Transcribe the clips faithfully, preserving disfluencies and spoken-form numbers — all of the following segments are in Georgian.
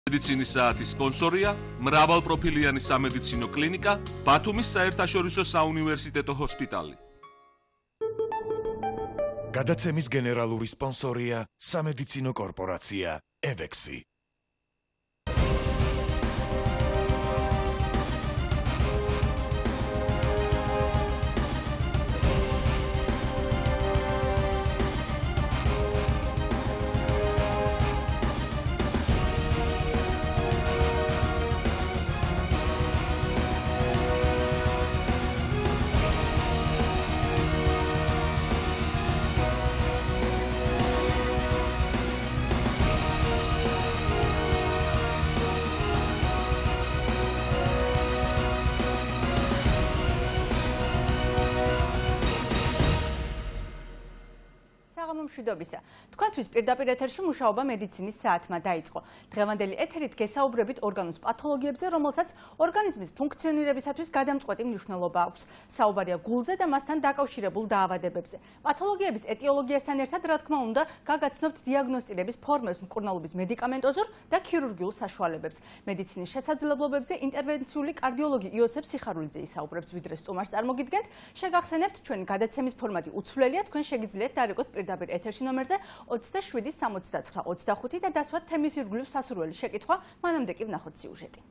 მედიცინის საათის სპონსორია მრავალპროფილიანი სამედიცინო კლინიკა ბათუმის საერთაშორისო საუნივერსიტეტო ჰოსპიტალი. გადაცემის გენერალური სპონსორია სამედიცინო კორპორაცია ევექსი. მშვიდობისა. თქვენთვის პირდაპირ ეთერში მუშაობა მედიცინის საათმა დაიწყო. დღევანდელი ეთერით გესაუბრებით ორგანოს პათოლოგიებზე, რომელსაც ორგანიზმის ფუნქციონირებისათვის გადამწყვეტი მნიშვნელობა აქვს. საუბარია გულზე და მასთან დაკავშირებულ დაავადებებზე. პათოლოგიების ეტიოლოგიასთან ერთად, რა თქმა უნდა, გაგაცნობთ დიაგნოსტირების ფორმებს, მკურნალობის მედიკამენტოზურ და ქირურგიულ საშუალებებს. მედიცინის შესაძლებლობებზე ინტერვენციული კარდიოლოგი იოსებ სიხარულიძე ისაუბრებს, ვიდრე სტუმარს წარმოგიდგენთ. შეგახსენებთ, ჩვენი გადაცემის ფორმატი უცვლელია, თქვენ შეგიძლიათ დარეკოთ პირდაპირ ეთერში ნომერზე ოცდაშვიდი სამოცდაცხრა ოცდახუთი და დასვათ თემის ირგვლივ სასურველი შეკითხვა, მანამდე კი ვნახოთ სიუჟეტი.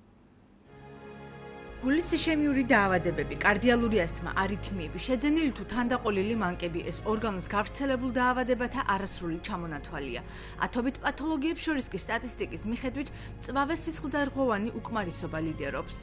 გულის იშემიური დაავადებები, კარდიალური ასთმა, არითმიები, შეძენილი თუ თანდაყოლილი მანკები ეს ორგანოს გავრცელებულ დაავადებათა არასრული ჩამონათვალია. ათობით პათოლოგიებს შორის კი სტატისტიკის მიხედვით მწვავე სისხლძარღვოვანი უკმარისობა ლიდერობს.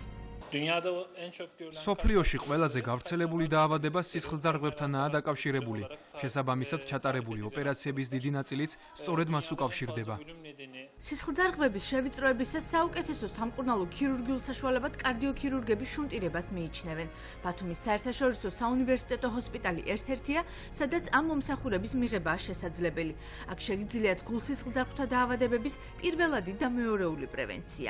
სოფლიოში ყველაზე გავრცელებული დაავადება სისხლძარღვებთანაა დაკავშირებული. შესაბამისად, ჩატარებული ოპერაციების დიდი ნაწილიც სწორედ მას უკავშირდება. სისხლძარღვების შევიწროებისას საუკეთესო სამკურნალო ქირურგიულ საშუალებად კარდიოქირურგები შუნტირებას მიიჩნევენ. ბათუმის საერთაშორისო საუნივერსიტეტო ჰოსპიტალი ერთ-ერთია, სადაც ამ მომსახურების მიღებაა შესაძლებელი. აქ შეგიძლიათ გულსისხლძარღვთა დაავადებების პირველადი და მეორეული პრევენცია.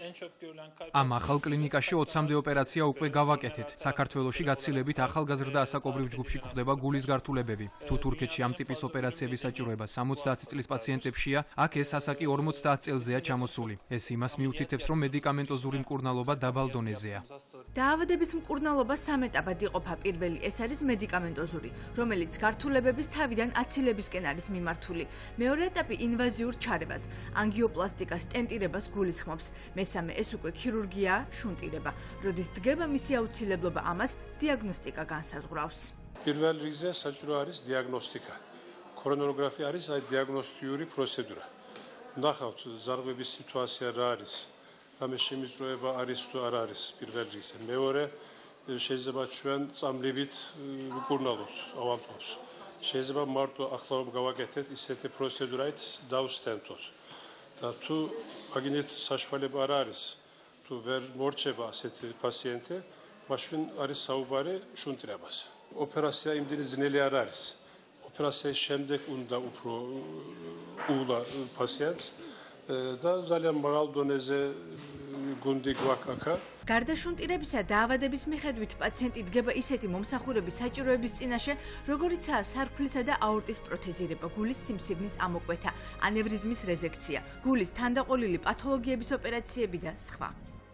ამ ახალ კლინიკაში ოცამდე ოპერაცია უკვე გავაკეთეთ. საქართველოში გაცილებით ახალგაზრდა ასაკობრივ ჯგუფში გვხდება გულის გართულებები. თუ თურქეთში ამ ტიპის ოპერაციების საჭიროება სამოცდაათი წლის პაციენტებშია, აქ ეს ასაკი ორმოცდაათ წელზეა ჩამოსული. ეს იმას მიუთითებს, რომ მედიკამენტოზური მკურნალობა დაბალ დონეზეა. დაავადების მკურნალობა სამ ეტაპად იყოფა. პირველი ეს არის მედიკამენტოზური, რომელიც გართულებების თავიდან აცილებისკენ არის მიმართული. მეორე ეტაპი ინვაზიურ ჩარებას, ანგიოპლასტიკას, სტენტირებას გულისხმობს. მესამე ეს უკვე ქირურგია, შუნტირება. როდის დგება მისი აუცილებლობა, ამას დიაგნოსტიკა განსაზღვრავს. პირველ რიგზე საჭირო არის დიაგნოსტიკა. კორონაროგრაფია არის აი დიაგნოსტიური პროცედურა. ნახავთ ზარღვების სიტუაცია რა არის, რამე შემიძლება არის თუ არ არის პირველ რიგზე. მეორე შეიძლება ჩვენ წამლივით ვკურნალოთ ავამტყობს. შეიძლება მარტო ახლა რომ გავაკეთეთ ისეთი პროცედურით დავსტენტოთ. და თუ აგინეთ საშუალება არ არის, თუ ვერ მორჩება ასეთი პაციენტი, მაშინ არის საუბარი შუნტირებას. ოპერაცია იმდენი ძნელი არ არის. ოპერაციის შემდეგ უნდა უფრო უვლა პაციენტს და ძალიან მაღალ დონეზე გუნდი გვაქვს აქ. გარდა შუნტირებისა, დაავადების მიხედვით პაციენტი დგება ისეთი მომსახურების საჭიროების წინაშე, როგორიცაა სარქვლისა და აორტის პროთეზირება, გულის სიმსივნის ამოკვეთა, ანევრიზმის რეზექცია, გულის თანდაყოლილი პათოლოგიების ოპერაციები და სხვა.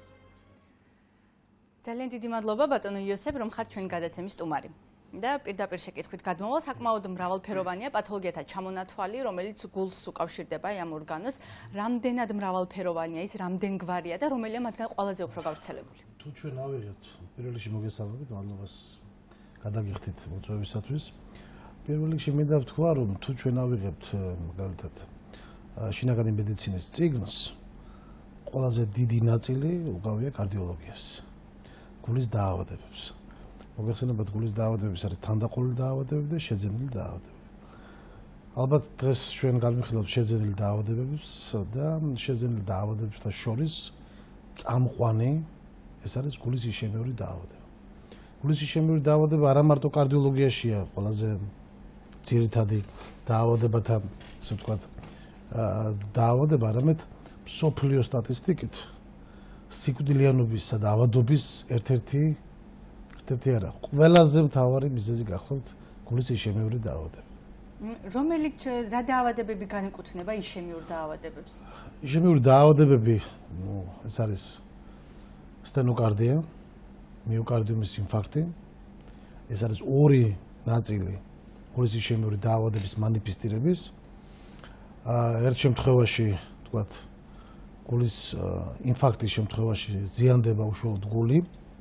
ძალიან დიდი მადლობა ბატონო იოსებ, რომ ხართ ჩვენი გადაცემის სტუმარი. და პირდაპირ შეკითხვით გადმოვალ, საკმაოდ მრავალფეროვანია პათოლოგიათა ჩამონათვალი, რომელიც გულს უკავშირდება ამ ორგანოს. რამდენად მრავალფეროვანია ის, რამდენგვარია და რომელია მათგან ყველაზე უფრო გავრცელებული? თუ ჩვენ ავიღებთ პირველ რიგში მოგესალმებით, მადლობას გადაგიხდით მოწვევისათვის. პირველ რიგში მინდა ვთქვა, რომ თუ ჩვენ ავიღებთ მაგალითად შინაგანი მედიცინის წიგნს, ყველაზე დიდი ნაწილი უკავია კარდიოლოგიას, გულის დაავადებებს. მოგეხსენებათ, გულის დაავადებების არის თანდაყოლილი დაავადებები და შეძენილი დაავადებები. ალბათ დღეს ჩვენ განვიხილავთ შეძენილი დაავადებებს და შეძენილი დაავადებებთა შორის წამყვანი ეს არის გულის იშემიური დაავადება. გულის იშემიური დაავადება არა მარტო კარდიოლოგიაშია ყველაზე ძირითადი დაავადებათა, ასე ვთქვათ, დაავადება, არამედ მსოფლიო სტატისტიკით სიკვდილიანობისა და ავადობის ერთ-ერთი ერთ-ერთი არა, ყველაზე მთავარი მიზეზი გახლავთ გულის იშემიური დაავადება. რომელიც რა დაავადებები განეკუთვნება იშემიურ დაავადებებს? იშემიური დაავადებები, ну, ეს არის სტენოკარდია, მიოკარდიუმის ინფარქტი. ეს არის ორი ნაწილი გულის იშემიური დაავადების მანიფესტირების. ერთ შემთხვევაში, თქვათ, გულის ინფარქტის შემთხვევაში ზიანდება უშუალოდ გული,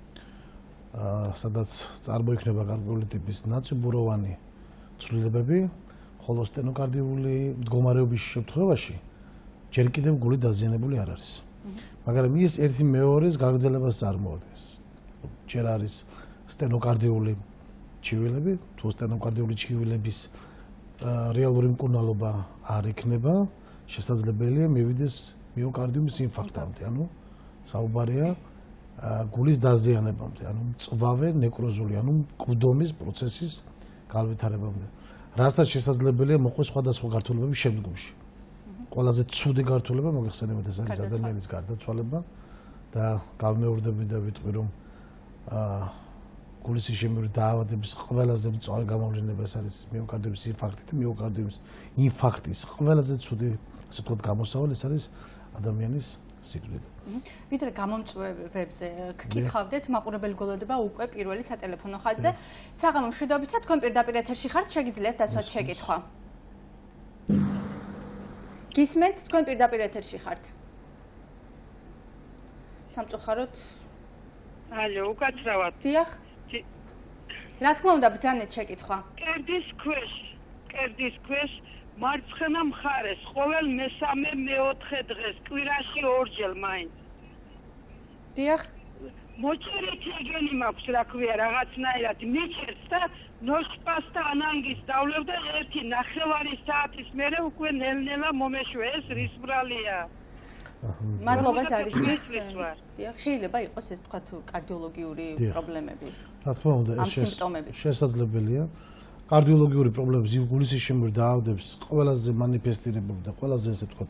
სადაც წარმოიქმნება გარკვეული ტიპის ნაწიბუროვანი ცვლილებები, ხოლო სტენოკარდიული მდგომარეობის შემთხვევაში ჯერ კიდევ გული დაზიანებული არ არის. მაგრამ ის ერთი მეორეს გაგრძელებას წარმოადგენს. ჯერ არის სტენოკარდიული ჩივილები, თუ სტენოკარდიული ჩივილების რეალური მკურნალობა არ იქნება, შესაძლებელია მივიდეს მიოკარდიუმის ინფარქტამდე, ანუ საუბარია გულის დაზიანებამდე, ანუ მწვავე ნეკროზული, ანუ მკვდომის პროცესის განვითარებამდე. რასაც შესაძლებელია მოყვეს სხვადასხვა გართულებების შემდგომში. ყველაზე ცუდი გართულება მოგეხსენებათ ეს არის ადამიანის გარდაცვალება და გავმეორდები და ვიტყვი რომ გულის იშემიური დაავადების ყველაზე მწვავე გამოვლინება ეს არის მიოკარდიუმის ინფარქტი და მიოკარდიუმის ინფარქტის ყველაზე ცუდი ასე ვთქვათ გამოსავალი ეს არის ადამიანის სიკვდილი. ვიდრე გამომწვევებზე გკითხავდეთ, მაყურებელი გველოდება უკვე პირველი სატელეფონო ხაზზე. საღამო მშვიდობისა, თქვენ პირდაპირ ეთერში ხართ, შეგიძლიათ დასვათ შეკითხვა. გისმენთ, თქვენ პირდაპირ ეთერში ხართ. სამწუხაროდ. ალო, უკაცრავად. დიახ. რა თქმა უნდა, ბრძანეთ შეკითხვა. კერდის ქვეშ, კერდის ქვეშ მარცხენა მხარეს, ყოველ მესამე მეოთხე დღეს, კვირაში ორჯერ მაინც. დიახ. მოჭერით ეგენი მაქვს, რა ქვია, რაღაცნაირად მიჩერს და ნოშპას და ანანგის დავლევ და ერთი ნახევარი საათის მერე უკვე ნელ-ნელა მომეშვე, ეს რის ბრალია? მადლობა ზარისთვის. დიახ, შეიძლება იყოს ეს თქვათ კარდიოლოგიური პრობლემები. რა თქმა უნდა, ეს შესაძლებელია. კარდიოლოგიური პრობლემები, გულის იშემური დაავადების ყველაზე მანიფესტირებული და ყველაზე ესე ვთქვათ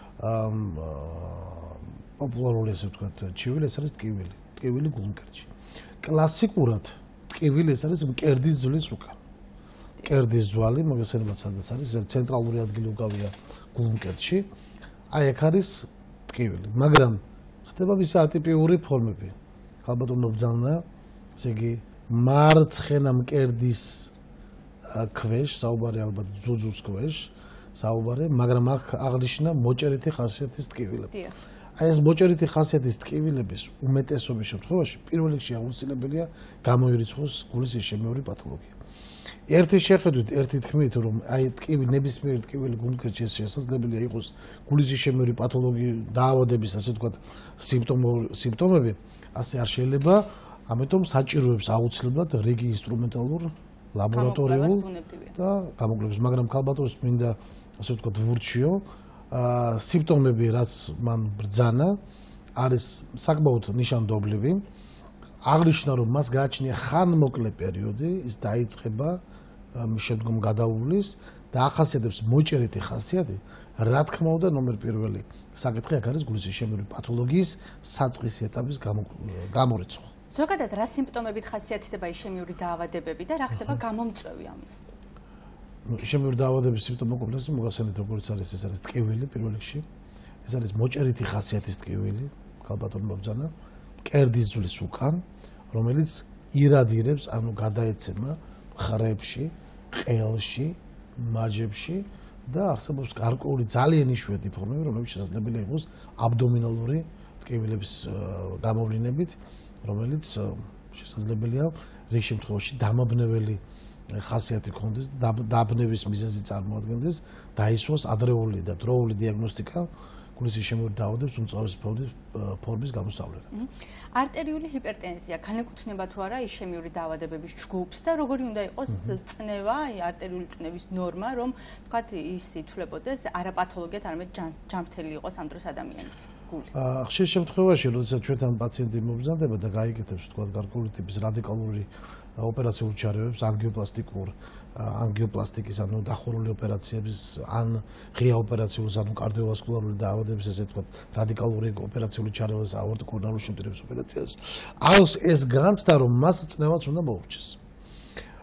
პოპულარული ესე ვთქვათ ჩივილი ეს არის ტკივილი, ტკივილი გულმკერდში. კლასიკურად ტკივილი ეს არის მკერდის ძვლის უკან. მკერდის ძვალი, მოგესალმებით, სადაც არის ცენტრალური ადგილი უკავია გულმკერდში. აი აქ არის ტკივილი, მაგრამ ხდება მისი ატიპიური ფორმები. ალბათ უნდა ბრძანა, ესე იგი მარცხენა მკერდის ქვეშ, საუბარი ალბათ ძუძუს ქვეშ, საუბარი, მაგრამ აქ აღნიშნა მოჭერითი ხასიათის ტკივილები. აი ეს მოჭერითი ხასიათის ტკივილების უმეტესობის შემთხვევაში პირველ რიგში აუცილებელია გამოირიცხოს გულის იშემიური პათოლოგია. ერთი შეხედვით, ერთი თქმით, რომ აი ტკივილი ნებისმიერი ტკივილი გულმკერდში შესაძლებელია იყოს გულის იშემიური პათოლოგიის დაავადების, ასე ვთქვათ, სიმპტომები, ასე არ შეიძლება, ამიტომ საჭიროებს აუცილებლად რიგი ინსტრუმენტალურ ლაბორატორიულ და გამოკვლევებს, მაგრამ ქალბატონს მინდა ასე ვთქვათ ვურჩიო, სიმპტომები რაც მან ბრძანა არის საკმაოდ ნიშანდობლივი. აღნიშნა რომ მას გააჩნია ხანმოკლე პერიოდი, ის დაიწყება შემდგომ გადაუვლის და ახასიათებს მოჭერითი ხასიათი. რა თქმა უნდა, ნომერ პირველი საკითხი აქ არის გულის იშემიური პათოლოგიის საწყისი ეტაპის გამორიცხვა. ზოგადად რა სიმპტომებით ხასიათდება იშემიური დაავადებები და რა ხდება გამომწვევი ამის? იშემიური დაავადების სიმპტომები კომპლექსი მოგახსენეთ როგორც არის ეს არის ტკივილი პირველ რიგში. ეს არის მოჭერითი ხასიათის ტკივილი, ქალბატონმა ბრძანა, მკერდის ძვლის უკან, რომელიც ირადირებს, ანუ გადაეცემა მხრებში, ყელში, მაჯებში და არსებობს გარკვეული ძალიან იშვიათი ფორმები, რომლებიც შესაძლებელია იყოს აბდომინალური ტკივილების გამოვლინებით, რომელიც შესაძლებელია რიგ შემთხვევაში დამაბნეველი ხასიათი ქონდეს და დაბნევის მიზეზი წარმოადგენდეს, დაისვას ადრეული და დროული დიაგნოსტიკა გულის იშემური დაავადების უმწვავეს ფორმის გამოსავლელად. არტერიული ჰიპერტენზია განეკუთვნება თუ არა იშემიური დაავადებების ჯგუფს და როგორი უნდა იყოს წნევა, არტერიული წნევის ნორმა, რომ თქვათ ის ითვლებოდეს არაპათოლოგიად, არამედ ჯანმრთელი იყოს ამ დროს ადამიანის გული. ხშირ შემთხვევაში, როდესაც ჩვენთან პაციენტი მობრძანდება და გაიგეთებს თქვათ გარკვეული ტიპის რადიკალური ოპერაციულ ჩარევებს, ანგიოპლასტიკურ ანგიოპლასტიკის, ანუ დახურული ოპერაციების, ან ღია ოპერაციულს, ანუ კარდიოვასკულარული დაავადების, ესე ვთქვათ, რადიკალური ოპერაციული ჩარევას, აორტოკორონარული შემტირების ოპერაციას. აქვს ეს განცდა, რომ მას წნევაც უნდა მოურჩეს.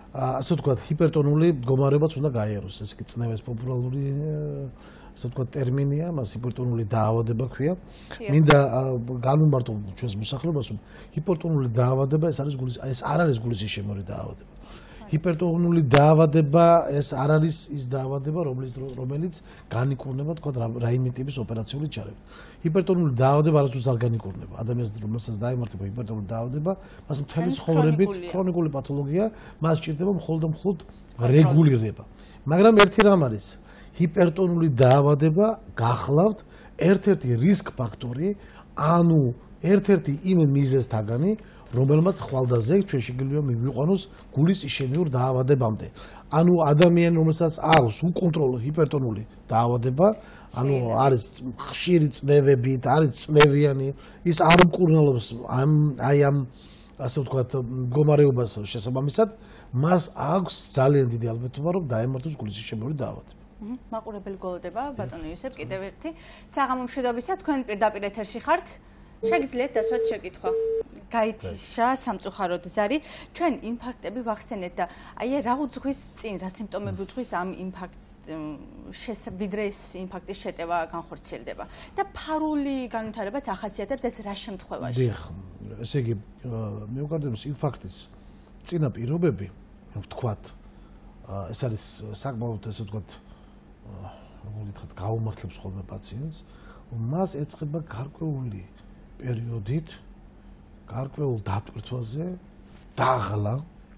ასე ვთქვათ, ჰიპერტონული მდგომარეობაც უნდა გაიაროს. ეს კი წნევის პოპულარული ასე ვთქვათ ტერმინია, მას ჰიპერტონული დაავადება ქვია. მინდა განვმარტო ჩვენს მოსახლეობას, რომ ჰიპერტონული დაავადება ეს არის გულის ეს არ არის გულისის შემორი დაავადება. ჰიპერტონული დაავადება ეს არ არის ის დაავადება, რომელიც რომელიც განიკურნება თქვა რაიმე ტიპის ოპერაციული ჩარევით. ჰიპერტონული დაავადება არასდროს არ განიკურნება. ადამიანს რომელსაც დაემართება ჰიპერტონული დაავადება, მას მთელი ცხოვრებით ქრონიკული პათოლოგია, მას სჭირდება მხოლოდ და მხოლოდ რეგულირება. მაგრამ ერთი რამ არის, ჰიპერტონული დაავადება გახლავთ ერთ-ერთი რისკ ფაქტორი, ანუ ერთ-ერთი იმ მიზეზთაგანი, რომელმაც ხვალდაზე ჩვენ შეგვიძლია მიგვიყვანოს გულის ისჩემიურ დაავადებამდე. ანუ ადამიანი, რომელსაც აქვს უკონტროლო ჰიპერტონული დაავადება, ანუ არის ხშირი წნევებით, არის წნევიანი, ის არ მკურნალობს ამ აი ამ ასე ვთქვათ მდგომარეობას შესაბამისად, მას აქვს ძალიან დიდი ალბათობა, რომ დაემართოს გულის ისჩემიური დაავადება. მაყურებელი გოლოდება, ბატონო იოსებ, კიდევ ერთი საღამო მშვიდობისა, თქვენ პირდაპირ ეთერში ხართ. შეგიძლიათ დასვათ შეკითხვა. გაითიშა სამწუხაროდ ზარი, ჩვენ ინფარქტები ვახსენეთ და აი რა უძღვის წინ, რა სიმპტომები უძღვის ამ ინფარქტს ვიდრე ეს ინფარქტის შეტევა განხორციელდება და ფარული განვითარებაც ახასიათებს ეს რა შემთხვევაში? დიახ, ესე იგი მიუკარდიომის ინფარქტის წინა პირობები, ვთქვათ, ეს არის საკმაოდ ესე ვთქვათ, როგორ გითხრათ, გაუმართლებს ხოლმე პაციენტს, მას ეწყება გარკვეული პერიოდით გარკვეულ დატვირთვაზე დაღლა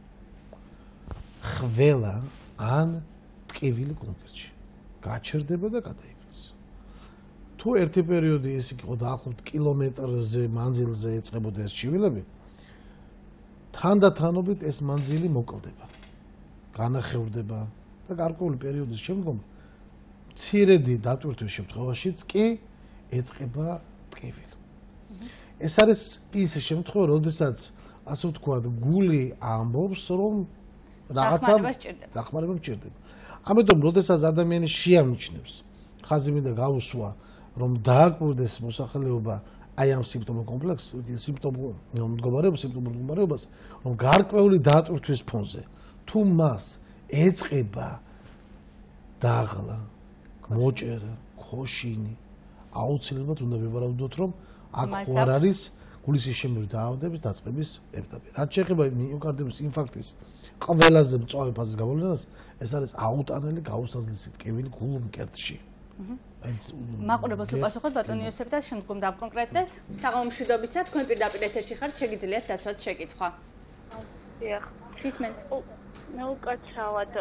ხველა ან ტკივილი კონკრეტში გაჩერდება და გადაიფრინს. თუ ერთი პერიოდი ეს იყო დაახლოებით კილომეტრზე მანძილზე ეწყებოდა ეს ჩივილები, თანდათანობით ეს მანძილი მოკლდება, განახევრდება და გარკვეული პერიოდის შემდგომ მცირედი დატვირთვის შემთხვევაშიც კი ეწყება ტკივილი. ეს არის ის შემთხვევა, როდესაც ასე ვთქვათ, გული ამბობს, რომ რაღაცა დახმარება სჭირდება. ამიტომ, როდესაც ადამიანი შეამჩნევს, ხაზი მინდა გაუსვა, რომ დააკვირდეს მოსახლეობა აი ამ სიმპტომურ კომპლექსს, სიმპტომურ მდგომარეობას, სიმპტომურ მდგომარეობას, რომ გარკვეული დატვირთვის ფონზე თუ მას ეწყება დაღლა, მოჭერა, ქოშინი, აუცილებლად უნდა ვივარაუდოთ, რომ აქ არ არის გულის ისჩემიური დაავადების დაწყების ეტაპი. რაც შეეხება მიოკარდიუმის ინფარქტის ყველაზე მწვავე ფაზის გამოვლენას, ეს არის აუტანელი გაუსაზლისი ტკივილი გულმკერდში. მაყურებელს უპასუხოთ ბატონი იოსებ და შემდგომ დავკონკრეტდეთ. საღამო მშვიდობისა, თქვენ პირდაპირ ეთერში ხართ, შეგიძლიათ დასვათ შეკითხვა. დიახ. გისმენთ? მე უკაცრავად.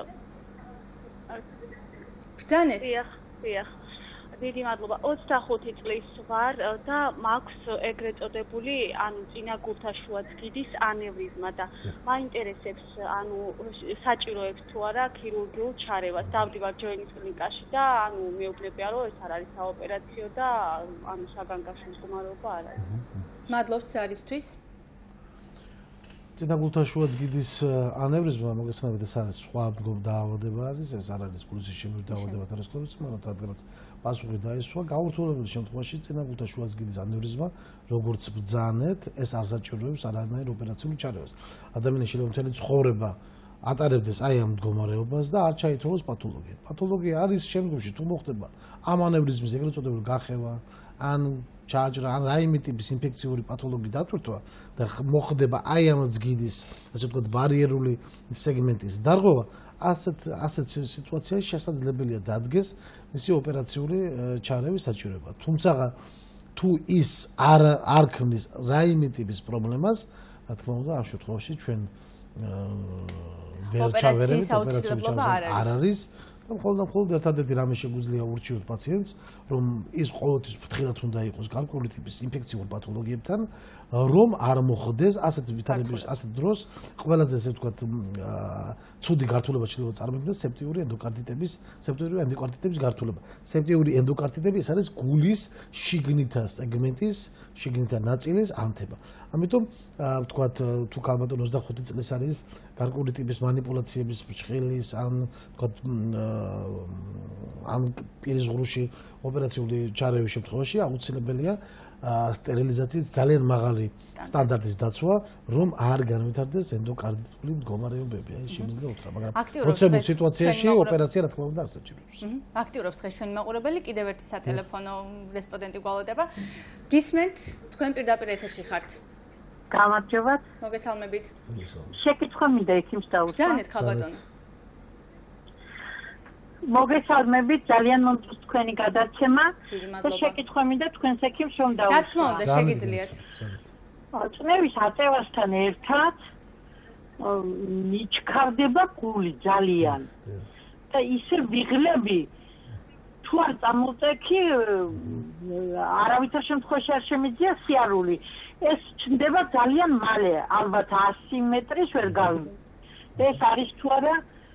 ბრძანეთ? დიახ, დიახ. დიდი მადლობა. ოცდახუთი წლის ვარ და მაქვს ეგრეთ წოდებული, ანუ წინა გულთაშუა ძგიდის ანევრიზმა და მაინტერესებს, ანუ საჭიროებს თუ არა ქირურგიულ ჩარევას. დავდივარ ჯოინის კლინიკაში და ანუ მეუბნებია, რომ ეს არ არის საოპერაციო და ანუ საგანგაშო მდგომარეობა არ არის. მადლობთ ზარისთვის. წინა გულთაშუა ძგიდის ანევრიზმა მოგესალმებით, ეს არის სხვა დაავადება არის, ეს არ არის გულის ისჩემიური დაავადება ათეროსკლეროზი, მაგრამ რადგანაც პასუხი დაისვა, გაურთულებული შემთხვევაში წინა გულთაშუა ძგიდის ანევრიზმა, როგორც ბრძანეთ, ეს არ საჭიროებს არანაირ ოპერაციულ ჩარევას. ადამიანი შეიძლება მთელი ცხოვრება ატარებდეს აი ამ მდგომარეობას და არ ჩაითვალოს პათოლოგია. პათოლოგია არის შემდგომში თუ მოხდება ამ ანევრიზმის ეგრეთ წოდებული გახევა, ან ჩააჭრა, ან რაიმე ტიპის ინფექციური პათოლოგია დატვირთვა და მოხდება აი ამ ძგიდის, ასე ვთქვათ, ბარიერული სეგმენტის დარღვევა, ასეთ ასეთ სიტუაციაში შესაძლებელია დადგეს მისი ოპერაციული ჩარევის საჭიროება. თუმცა თუ ის არ არ ქმნის რაიმე ტიპის პრობლემას, რა თქმა უნდა, ამ შემთხვევაში ჩვენ ვერ ჩავერევით ოპერაციული ჩარევა არ არის. მხოლოდ და მხოლოდ ერთადერთი რამე შეგვიძლია ურჩიოთ პაციენტს, რომ ის ყოველთვის ფრთხილად უნდა იყოს გარკვეული ტიპის ინფექციურ პათოლოგიებთან, რომ არ მოხდეს ასეთ ვითარების ასეთ დროს ყველაზე ესე ვთქვათ ცუდი გართულება შეიძლება წარმოიქმნას სეპტიური ენდოკარდიტების, სეპტიური ენდოკარდიტების გართულება. სეპტიური ენდოკარდიტები ეს არის გულის შიგნითა სეგმენტის, შიგნითა ნაწილის ანთება. ამიტომ ვთქვათ თუ ქალბატონი ოცდახუთი წლის არის გარკვეული ტიპის манипуляციების ბრჭყილის ან ვთქვათ ამ პირის ღრუში ოპერაციული ჩარევის შემთხვევაში აუცილებელია სტერილიზაციის ძალიან მაღალი სტანდარტის დაცვა, რომ არ განვითარდეს ენდოკარდიტული მდგომარეობები. აი შემიძლია უთხრა, მაგრამ პროცედურულ სიტუაციაში ოპერაცია რა თქმა უნდა არ საჭიროებს. აქტიურობს დღეს ჩვენი მაყურებელი, კიდევ ერთი სატელეფონო რესპონდენტი გვალოდება. გისმენთ, თქვენ პირდაპირ ეთერში ხართ. გამარჯობათ. მოგესალმებით. შეკითხვა მინდა ექიმს დაუწყო. ბრძანეთ ხალბატონო. მოგესალმებით, ძალიან მომწონს თქვენი გადაცემა. დიდი და მადლობა. შეკითხვა მინდა თქვენს ექიმს რომ დაუწყო. რა თქმა უნდა, შეგიძლიათ. წნევის აწევასთან ერთად მიჩქარდება გული ძალიან. და ისე ვიღლები თუ არ წამოვწექი არავითარ შემთხვევაში არ შემიძლია სიარული. ეს ჩნდება ძალიან მალე, ალბათ ასი მეტრის ვერ გავიმ. ეს არის თუ არა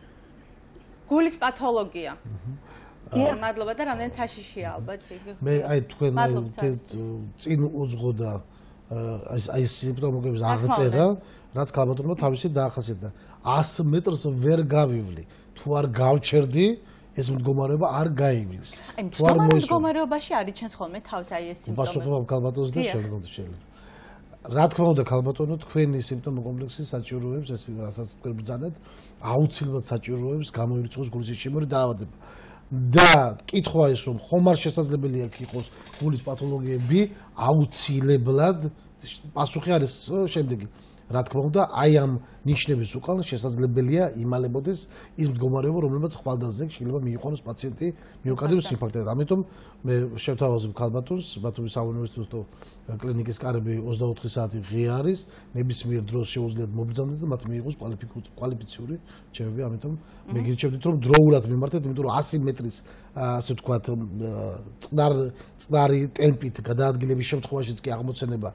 გულის პათოლოგია. მადლობა და რამდენი საშიშია ალბათ იგი. მე აი თქვენ წინ უძღო და აი სიმპტომების აღწერა, რაც ქალბატონმა თავისი დაახასიათა. ასი მეტრს ვერ გავივლი. თუ არ გავჩერდი, ეს მდგომარეობა არ გაივლის. თუ არ მოისურვო მდგომარეობაში არიჩენს ხოლმე თავს აი ეს სიმპტომები. უპასუხებ ქალბატონს და შემდგომ შეიძლება. რა თქმა უნდა ქალბატონო, თქვენი სიმპტომო კომპლექსი საჭიროებს ეს რასაც თქვენ ბრძანეთ, აუცილებლად საჭიროებს გამოირიცხოს გულის შემორი დაავადება. და კითხვა ის რომ ხომ არ შესაძლებელია იყოს გულის პათოლოგიები, აუცილებლად პასუხი არის შემდეგი. რა თქმა უნდა, აი ამ ნიშნების უკან შესაძლებელია იმალებოდეს ის მდგომარეობა, რომელმაც ხვალდაზე შეიძლება მიიყვანოს პაციენტი მიოკარდიოს ინფარქტად. ამიტომ მე შევთავაზებ ქალბატონს, ბათუმის საუნივერსიტეტო კლინიკის კარები ოცდაოთხი საათი ღია არის, ნებისმიერ დროს შეუძლიათ მობრძანდეს და მათ მიიღოს კვალიფიციური რჩევები. ამიტომ მე გირჩევდით რომ დროულად მიმართეთ, იმიტომ რომ ასი მეტრის ასე ვთქვათ წყნარ წყნარი ტემპით გადაადგილების შემთხვევაშიც კი აღმოცენება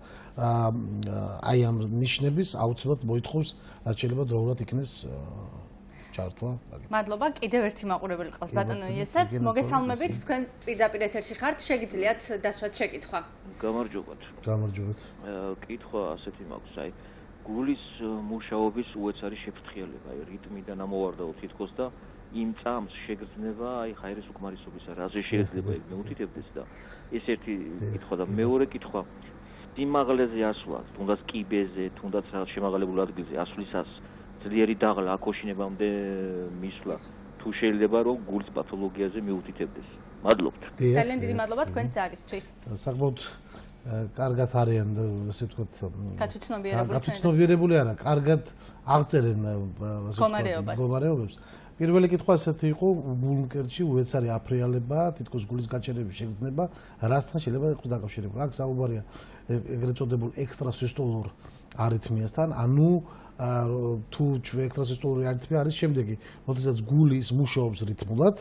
აი ამ ნიშნების აუცილებლად მოითხოვს რაც შეიძლება დროულად იქნეს ჩართვა. მადლობა. კიდევ ერთი მაყურებელი ყავს ბატონო იესე. მოგესალმებით, თქვენ პირდაპირ ეთერში ხართ, შეგიძლიათ დასვათ შეკითხვა. გამარჯობათ. გამარჯობათ. კითხვა ასეთი მაქვს, აი გულის მუშაობის უეცარი შეფრთხილება, აი რიტმიდან ამოვარდაო თითქოს და იმ წამს შეგრძნება, აი ხაერის უკმარისობის რაზე შეიძლება ეგ მეუთითებდეს და ეს ერთი კითხვა და მეორე კითხვა სიმაღლეზე ასვლა, თუნდაც კიბეზე, თუნდაც რაღაც შემაღლებულ ადგილზე ასვლისას ძლიერი დაღლა აკოშინებამდე მისვლა თუ შეიძლება რომ გულის პათოლოგიაზე მიუთითებდეს. მადლობთ. ძალიან დიდი მადლობა თქვენ ზარისთვის. საკმაოდ კარგად არიან ასე ვთქვათ გათვითცნობიერებული გათვითცნობიერებული არა, კარგად აღწერენ ასე ვთქვათ მდგომარეობებს. პირველი კითხვა ასეთი იყო, გულმკერდში უეცარი აფრიალება, თითქოს გულის გაჩერების შეგრძნება, რასთან შეიძლება იყოს დაკავშირებული. აქ საუბარია ეგრეთ წოდებულ ექსტრასისტოლურ არითმიასთან, ანუ თუ ექსტრასისტოლური არითმია არის შემდეგი, როდესაც გული ის მუშაობს რიტმულად,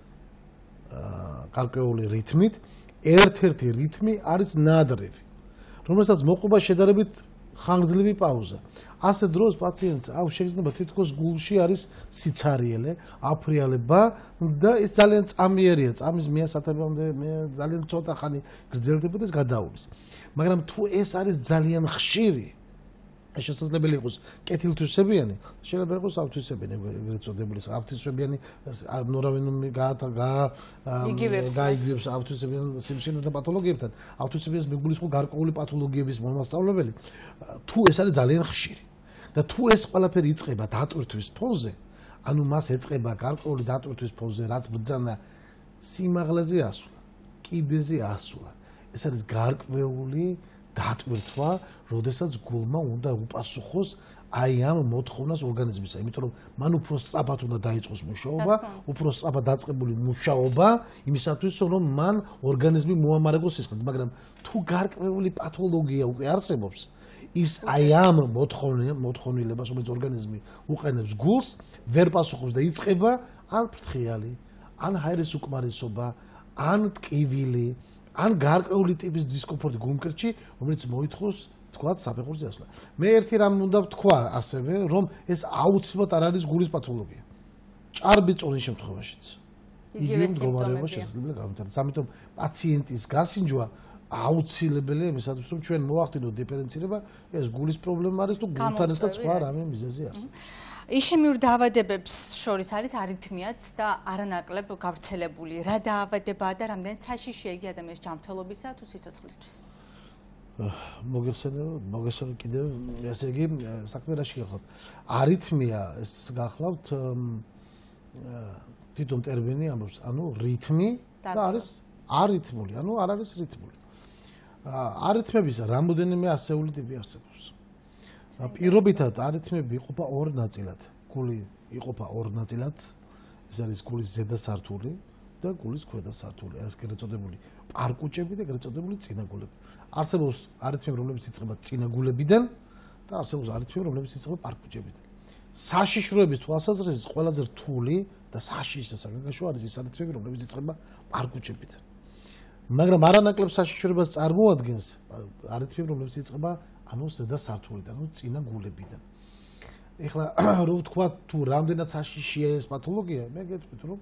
გარკვეული რითმით, ერთ-ერთი რითმი არის ნადრევი, რომელსაც მოყვება შედარებით ხანგრძლივი პაუზა. ასე დროს პაციენტს აუ შეიძლება თითქოს გულში არის სიცარიელე, აფრიალება და ეს ძალიან წამიერია, წამის მიასათებამდე ძალიან ცოტა ხანი გრძელდება და ეს გადაუვლის. მაგრამ თუ ეს არის ძალიან ხშირი, შესაძლებელი იყოს კეთილთვისებიანი, შეიძლება იყოს ავთვისებიანი, ეგრეთ წოდებული ავთვისებიანი, ნურავენუმი გაიგებს ავთვისებიან სიმსივნეთა პათოლოგიებთან, ავთვისებიანს მიგულისხმობ გარკვეული პათოლოგიების მომასწავლებელი, თუ ეს არის ძალიან ხშირი და თუ ეს ყველაფერი იწყება დატვირთვის ფონზე, ანუ მას ეწყება გარკვეული დატვირთვის ფონზე, რაც ბრძანა სიმაღლეზე ასვლა, კიბეზე ასვლა, ეს არის გარკვეული დატვირთვა, როდესაც გულმა უნდა უპასუხოს აი ამ მოთხოვნას ორგანიზმისა, იმიტომ რომ მან უფრო სწრაფად უნდა დაიწყოს მუშაობა, უფრო სწრაფად დაწყებული მუშაობა იმისათვის, რომ მან ორგანიზმი მოამარაგოს სისხლით, მაგრამ თუ გარკვეული პათოლოგია უკვე არსებობს, ის აი ამ მოთხოვნილებას, რომელიც ორგანიზმი უყენებს გულს, ვერ პასუხობს და იწყება ან ფრთხილი, ან ჰაერის უკმარისობა, ან ტკივილი, ან გარკვეული ტიპის დისკომფორტი გულმკერდში, რომელიც მოითხოვს თქვათ საფეხურზე ასვლა. მე ერთი რამ უნდა ვთქვა ასევე, რომ ეს აუცილებლად არ არის გულის პათოლოგია. ჭარბი წონის შემთხვევაშიც. იგივე მდგომარეობა შესაძლებელია გამიტარდეს. ამიტომ პაციენტის გასინჯვა აუცილებელია იმისათვის, რომ ჩვენ მოვახდინოთ დიფერენცირება, ეს გულის პრობლემა არის თუ გულთან ერთად სხვა რამე მიზეზი არსებობს. იშემიურ დაავადებებს შორის არის არითმიაც და არანაკლებ გავრცელებული. რა დაავადებაა და რამდენად საშიშია იგი ადამიანის ჯანმრთელობისა თუ სიცოცხლისთვის? მოგეხსენებათ, მოგეხსენებათ კიდევ ესე იგი საქმე რაში გახლავთ. არითმია ეს გახლავთ თვითონ ტერმინი ამბობს, ანუ რითმი და არის არითმული, ანუ არ არის რითმული. არითმების რამოდენიმე ასეული ტიპი არსებობს. პირობითად არითმები იყოფა ორ ნაწილად. გული იყოფა ორ ნაწილად. ეს არის გულის ზედა სართული და გულის ქვედა სართული. ეს ეგრეთ წოდებული პარკუჭები და ეგრეთ წოდებული წინა გულები. არსებობს არითმები, რომლებიც იწყება წინა გულებიდან და არსებობს არითმები, რომლებიც იწყება პარკუჭებიდან. საშიშროების თვალსაზრისით ყველაზე რთული და საშიშ და საგანგაშო არის ის არითმები, რომლებიც იწყება პარკუჭებიდან. მაგრამ არანაკლებ საშიშროებას წარმოადგენს არითმები, რომლებიც იწყება ანუ ზედა სართულიდან, ანუ წინა გულებიდან. ეხლა რო ვთქვა თუ რამდენად საშიშია ეს პათოლოგია, მე გეტყვით რომ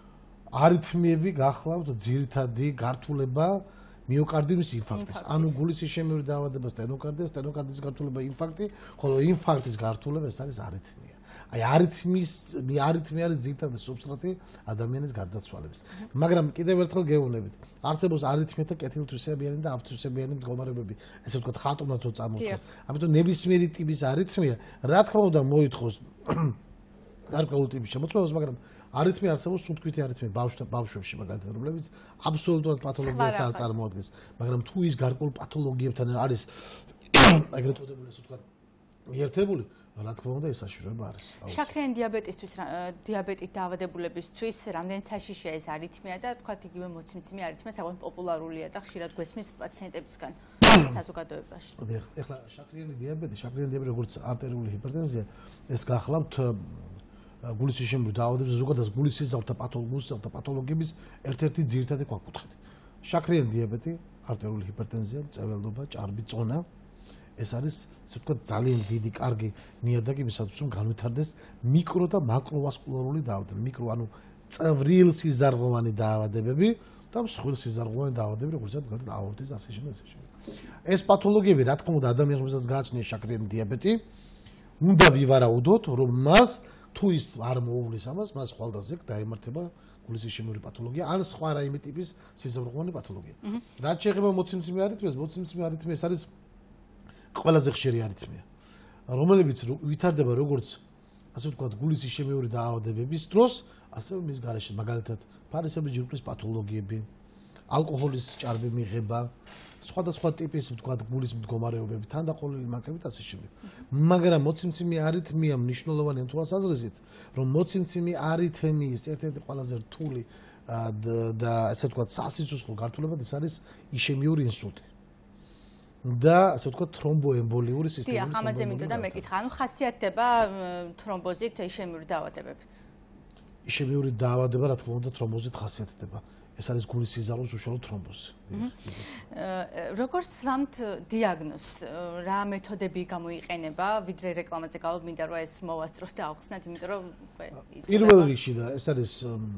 არითმიები გახლავთ ძირითადი გართულება მიოკარდიუმის ინფარქტის, ანუ გულის იშემიური დაავადება სტენოკარდია, სტენოკარდის გართულება ინფარქტი, ხოლო ინფარქტის გართულება ეს არის არითმია. აი არითმის არითმია არის ძირითადი სუბსტრატი ადამიანის გარდაცვალების. მაგრამ კიდევ ერთხელ გეუბნებით, არსებობს არითმიათა კეთილთვისებიანი და აფთვისებიანი მდგომარეობები, ესე ვთქვათ, ხატოვნად რო წამოვთქვათ. ამიტომ ნებისმიერი ტიპის არითმია, რა თქმა უნდა, მოითხოვს გარკვეული ტიპის შემოწმებას, მაგრამ არითმია არსებობს სუნთქვითი არითმია ბავშვებში მაგალითად, რომლებიც აბსოლუტურად პათოლოგიას არ წარმოადგენს, მაგრამ თუ ის გარკვეულ პათოლოგიებთან არის ეგრეთ წოდებული, ესე ვთქვათ, მიერთებული, რა თქმა უნდა, ეს საშიშროება არის. შაქრიანი დიაბეტისთვის, დიაბეტით დაავადებულებისთვის, რამდენად საშიშია ეს არითმია და თქვათ იგივე მოციმციმე არითმია საკმაოდ პოპულარულია და ხშირად გვესმის პაციენტებისგან საზოგადოებაში. ეხლა შაქრიანი დიაბეტი, შაქრიანი დიაბეტი როგორც არტერიული ჰიპერტენზია, ეს გახლავთ გულის იშემური დაავადებების, ზოგადად გულის სიზავთა პათოლოგიების ერთ-ერთი ძირითადი ქვაკუთხედი. შაქრიანი დიაბეტი, არტერიული ჰიპერტენზია, მწვერვალობა, ჭარბი, წონა ეს არის, ასე ვთქვათ, ძალიან დიდი კარგი ნიადაგი იმისათვის, რომ განვითარდეს მიკრო და მაკროვასკულარული დაავადებები. მიკრო, ანუ წვრილ სიზარღვოვანი დაავადებები და მსხვილ სიზარღვოვანი დაავადებები, როგორიცაა მაგალითად აორტის და ასე შემდეგ, ასე შემდეგ. ეს პათოლოგიები, რა თქმა უნდა, ადამიანს რომელსაც გააჩნია შაქრიანი დიაბეტი, უნდა ვივარაუდოთ, რომ მას თუ ის არ მოუვლის ამას, მას ხვალდაზე დაემართება გულის იშემიური პათოლოგია, ან სხვა რაიმე ტიპის სიზარღვოვანი პათოლოგია. რაც შეეხება მოციმციმე არითმიას, მოციმციმე არითმია ეს არის ყველაზე ხშირი არითმია, რომელიც ვითარდება როგორც ასე ვთქვათ, გულის იშემიური დაავადებების დროს, ასევე მის გარეშე, მაგალითად, ფარისებრი ჯირკვლის პათოლოგიები, ალკოჰოლის ჭარბი მიღება, სხვადასხვა ტიპის ვთქვათ, გულის მდგომარეობები, თანდაყოლილი მაკებით ასე შემდეგ. მაგრამ მოციმციმე არითმია მნიშვნელოვანია თვალსაზრისით, რომ მოციმციმე არითმიის ერთ-ერთი ყველაზე რთული და ასე ვთქვათ, სასიცოცხლო გართულება ეს არის იშემიური ინსულტი. და ასე ვთქვათ, თრომბოემბოლიური სისტემური თრომბოზი. დიახ, ამაზე მინდოდა მეკითხა, ანუ ხასიათდება თრომბოზით იშემიური დაავადებები. იშემიური დაავადება, რა თქმა უნდა, თრომბოზით ხასიათდება. ეს არის გულის სიზარღვის უშუალო თრომბოზი. როგორც ვამთ დიაგნოზს, რა მეთოდები გამოიყენება, ვიდრე რეკლამაზე გავთ, მინდა რომ ეს მოვასწროთ და ავხსნათ, იმიტომ რომ პირველ რიგში და ეს არის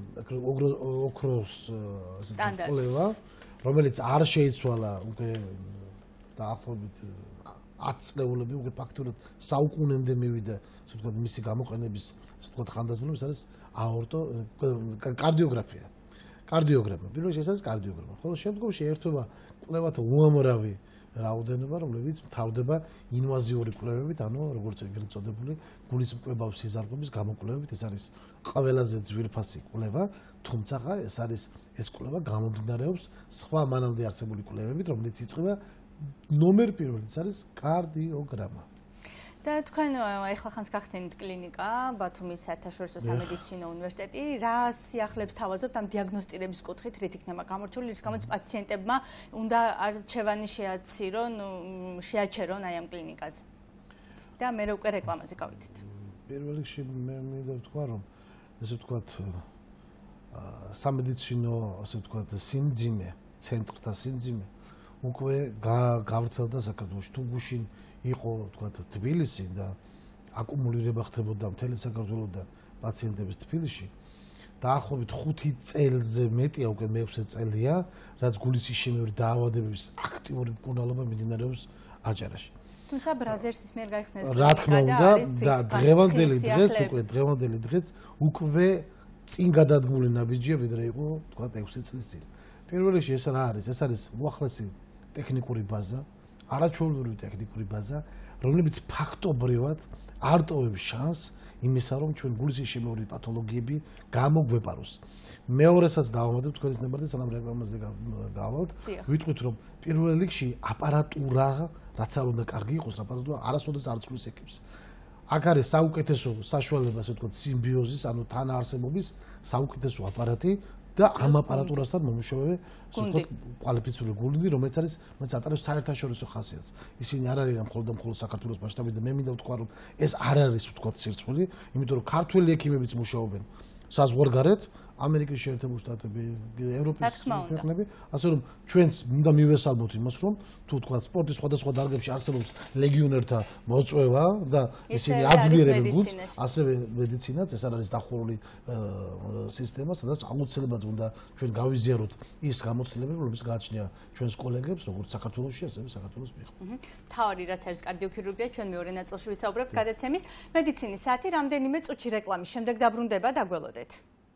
ოქროს კვლევა, რომელიც არ შეიცვალა უკვე დაახლოებით ათი წლეულები უკვე ფაქტურად საუკუნემდე მივიდა, ასე ვთქვათ, მისი გამოყენების, ასე ვთქვათ, ხანდაზმულობა, ეს არის აორტო კარდიოგრაფია. კარდიოგრამა. პირველ რიგში ეს არის კარდიოგრამა. ხოლო შემდგომში ერთვება კვლევათა უამრავი რაოდენობა, რომლებიც მთავრდება ინვაზიური კვლევებით, ანუ როგორც ეგრეთ წოდებული გულის მკვებავ სიზარღვების გამოკვლევებით, ეს არის ყველაზე ძვირფასი კვლევა, თუმცა ეს არის ეს კვლევა გამომდინარეობს სხვა მანამდე არსებული კვლევებით, რომელიც იწყება ნომერ პირველი, ეს არის კარდიოგრამა. და თქვენ ახლა ხანს გახსენით კლინიკა, ბათუმის საერთაშორისო სამედიცინო უნივერსიტეტი, რა სიახლეებს თავაზობთ ამ დიაგნოსტირების კუთხით, რით იქნება გამორჩეული, რის გამოც პაციენტებმა უნდა არჩევანი შეაცირონ, შეაჩერონ აი ამ კლინიკაზე. და მე უკვე რეკლამაზე გავიდით. პირველ რიგში მე მინდა ვთქვა, რომ ესე ვთქვათ, სამედიცინო, ასე ვთქვათ, სიმძიმე, ცენტრთა სიმძიმე უკვე გავრცელდა საქართველოში. თუ გუშინ იყო ვთქვათ თბილისი და აკუმულირება ხდებოდა მთელი საქართველოსთან პაციენტების თბილისში. დაახლოებით ხუთი წელზე მეტია, უკვე მეექვსე წელია, რაც გულის იშემიური დაავადებების აქტიური მკურნალობა მიმდინარეობს აჭარაში. თუმცა ბრაზერსის მიერ გაიხსნა ეს რა თქმა უნდა და დღევანდელი დღეც უკვე დღევანდელი დღეც უკვე წინ გადადგმული ნაბიჯია, ვიდრე იყო ვთქვათ ექვსი წლის წინ. პირველ რიგში ეს რა არის? ეს არის უახლესი ტექნიკური ბაზა, არაჩვეულებრივი ტექნიკური ბაზა, რომლებიც ფაქტობრივად არ ტოვებს შანსს იმისა, რომ ჩვენ გულის შემოვლილი პათოლოგიები გამოგვეპაროს. მეორესაც დავამატებ თქვენს ნებართვას, სანამ რეკლამაზე გავალთ, ვიტყვით, რომ პირველ რიგში აპარატურა, რაც არ უნდა კარგი იყოს, აპარატურა არასოდეს არ ცვლის ეკიპს. აქ არის საუკეთესო საშუალება, ასე ვთქვათ, სიმბიოზის, ანუ თანაარსებობის საუკეთესო აპარატი და ამ აპარატურასთან მომუშავე, ასე ვთქვათ, კვალიფიციური გუნდი, რომელიც არის, რომელიც ატარებს საერთაშორისო ხასიათს. ისინი არ არიან მხოლოდ და მხოლოდ საქართველოს მასშტაბით და მე მინდა ვთქვა, რომ ეს არ არის, ვთქვათ, სირცხვილი, იმიტომ რომ ქართველი ექიმებიც მუშაობენ საზღვარგარეთ, ამერიკის შეერთებული შტატები, ევროპის ქვეყნები, ასე რომ ჩვენც უნდა მივესალმოთ იმას, რომ თუ თქვა სპორტის სხვადასხვა დარგებში არსებობს ლეგიონერთა მოწვევა და ისინი აძლიერებენ გუნდს, ასევე მედიცინაც, ეს არის დახურული სისტემა, სადაც აუცილებლად უნდა ჩვენ გავიზიაროთ ის გამოცდილებები, რომლებიც გააჩნია ჩვენს კოლეგებს, როგორც საქართველოში, ასევე საქართველოს მიღება. მთავარი რაც არის კარდიოქირურგია, ჩვენ მეორე ნაწილში ვისაუბრებთ გადაცემის მედიცინის საათი რამდენიმე წუთში რეკლამის შემდეგ დაბრუნდება, დაგველოდეთ.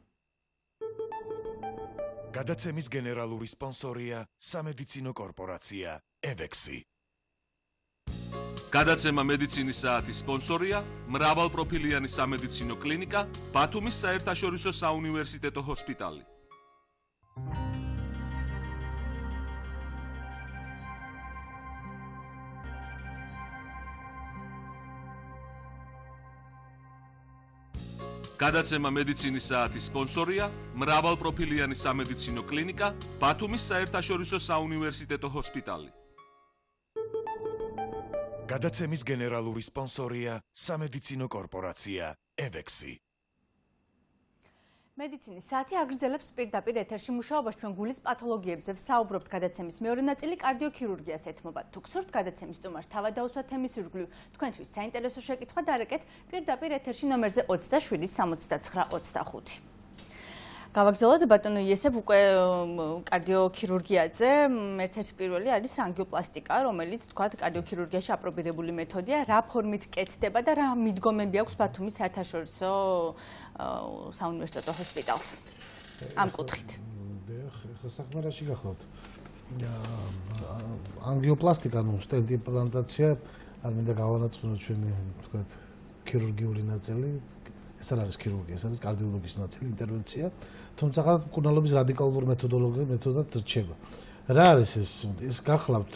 გადაცემის გენერალური სპონსორია სამედიცინო კორპორაცია ევექსი. გადაცემა მედიცინის საათის სპონსორია მრავალპროფილიანი სამედიცინო კლინიკა, ბათუმის საერთაშორისო საუნივერსიტეტო ჰოსპიტალი. გადაცემა მედიცინის საათის სპონსორია მრავალპროფილიანი სამედიცინო კლინიკა, ბათუმის საერთაშორისო საუნივერსიტეტო ჰოსპიტალი. გადაცემის გენერალური სპონსორია სამედიცინო კორპორაცია ევექსი. მედიცინის საათი აგრძელებს პირდაპირ ეთერში მუშაობას ჩვენ გულის პათოლოგიებზე ვსაუბრობთ გადაცემის მეორე ნაწილი კარდიოქირურგიას ეთმობა. თუ გსურთ გადაცემის სტუმარს თავად დაუსვათ თემის ირგვლივ, თქვენთვის საინტერესო შეკითხვა დარეკეთ პირდაპირ ეთერში ნომერზე ოცდაშვიდი სამოცდაცხრა ოცდახუთი. გავაგზავნოთ ბატონო იესებ უკვე კარდიოქირურგიაზე, ერთ-ერთი პირველი არის ანგიოპლასტიკა, რომელიც თქვათ კარდიოქირურგიაში აპრობირებული მეთოდია, რა ფორმით კეთდება და რა მიდგომები აქვს ბათუმის საერთაშორისო საუნივერსიტეტო ჰოსპიტალს ამ კუთხით. ხა საქმე რაში გახლავთ? ანგიოპლასტიკა, ნუ სტენტ იმპლანტაცია, არ მინდა გავანაცხადო ჩვენი თქვათ ქირურგიული ნაწილი. ეს არ არის ქირურგია, ეს არის კარდიოლოგიის ნაწილი, ინტერვენცია, თუმცა მკურნალობის რადიკალური მეთოდოლოგია მეთოდად რჩება. რა არის ეს? ეს გახლავთ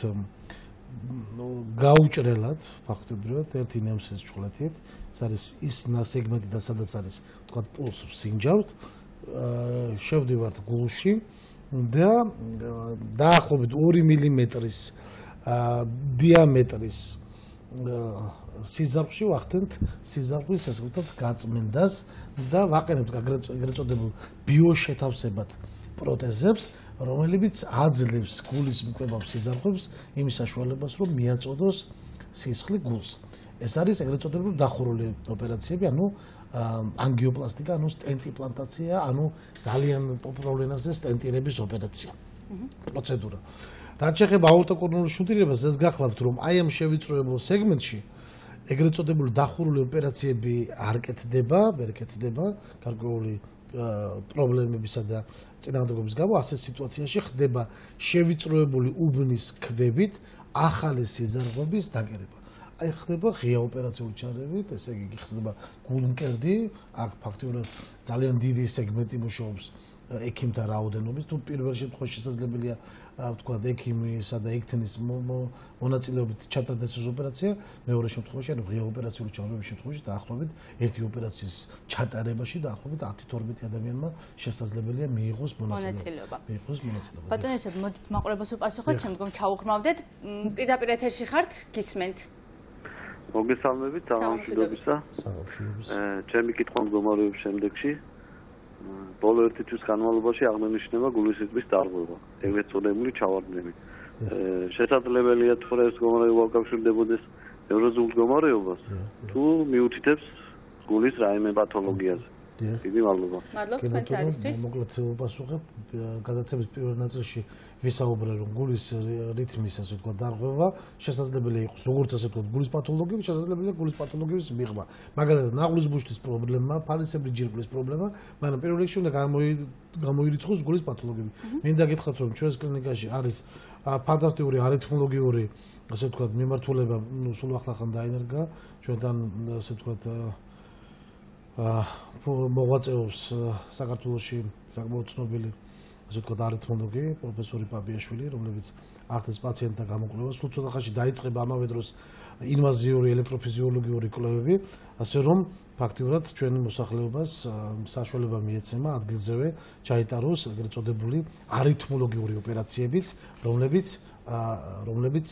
გაუჭრელად, ფაქტობრივად, ერთი ნემსის ჭყლეთით, ეს არის ის სეგმენტი და სადაც არის, თქვათ, პულს ვსინჯავთ, შევდივართ გულში და დაახლოებით ორი მილიმეტრის დიამეტრის სიზარხში ვახდენთ სიზარხის ასე ვთქვათ გაწმენდას და ვაყენებთ ეგრეთ წოდებულ ბიოშეთავსებად პროტეზებს, რომლებიც აძლევს გულის მკვებავ სიზარხებს იმის საშუალებას, რომ მიაწოდოს სისხლი გულს. ეს არის ეგრეთ წოდებული დახურული ოპერაციები, ანუ ანგიოპლასტიკა, ანუ სტენტ იმპლანტაცია, ანუ ძალიან პოპულარულ ენაზე სტენტირების ოპერაცია. პროცედურა. რაც შეეხება აორტოკორონულ შუნთირებას, ეს გახლავთ, რომ აი ამ შევიწროებულ სეგმენტში ეგრეთ წოდებული დახურული ოპერაციები არ კეთდება, ვერ კეთდება გარკვეული პრობლემებისა და წინააღმდეგობის გამო, ასე სიტუაციაში ხდება შევიწროებული უბნის ქვებით ახალი სიზარღვების დაკერება. აი ხდება ღია ოპერაციული ჩარევით, ესე იგი ხდება გულმკერდი, აქ ფაქტობრივად ძალიან დიდი სეგმენტი მუშაობს ექიმთა რაოდენობის, თუ პირველ შემთხვევაში შესაძლებელია ვთქვათ ექიმისა და ექთნის მონაწილეობით ჩატარდეს ეს ოპერაცია, მეორე შემთხვევაში, ანუ ღია ოპერაციული ჩარევების შემთხვევაში დაახლოებით ერთი ოპერაციის ჩატარებაში დაახლოებით ათი თორმეტი ადამიანმა შესაძლებელია მიიღოს მონაწილეობა. მიიღოს მონაწილეობა. ბატონო ისე მოდით მაყურებელს უპასუხოთ, შემდგომ ჩაუღრმავდეთ. პირდაპირ ეთერში ხართ, გისმენთ. მოგესალმებით, სამშვიდობისა. სამშვიდობისა. ჩემი კითხვა მდგომარეობის შემდეგში ბოლო ერთი თვის განმავლობაში აღნიშნება გულის რიტმის დარღვევა, ეგრეთ წოდებული ჩავარდნები. შესაძლებელია თუ ეს მდგომარეობა უკავშირდებოდეს ნევროზულ მდგომარეობას, თუ მიუთითებს გულის რაიმე პათოლოგიაზე. დიდი მადლობა. მადლობთ თქვენს არისთვის. მოკლედ ვაპასუხებ გადაცემის პირველ ნაწილში ვისაუბრე რომ გულის რითმის ასე ვთქვათ დარღვევა შესაძლებელია იყოს როგორც ასე ვთქვათ გულის პათოლოგიები შესაძლებელია გულის პათოლოგიების მიღმა მაგალითად ნაღლის ბუშტის პრობლემა ფალისებრი ჯირკვლის პრობლემა მაგრამ პირველ რიგში უნდა გამოირიცხოს გულის პათოლოგიები მინდა გითხრათ რომ ჩვენს კლინიკაში არის ფანტასტიკური არითმოლოგიური ასე ვთქვათ მიმართულება ნუ სულ ახლახან დაინერგა ჩვენთან ასე ვთქვათ მოღვაწეობს საქართველოში საკმაოდ ცნობილი ასე ვთქვათ არითმოლოგი პროფესორი პაბიაშვილი რომლებიც ახდენს პაციენტთა გამოკვლევას სულ ცოტა ხანში დაიწყება ამავე დროს ინვაზიური ელექტროფიზიოლოგიური კვლევები ასე რომ ფაქტიურად ჩვენი მოსახლეობას საშუალება მიეცემა ადგილზევე ჩაიტაროს ეგრეთ წოდებული არითმოლოგიური ოპერაციებიც რომლებიც რომლებიც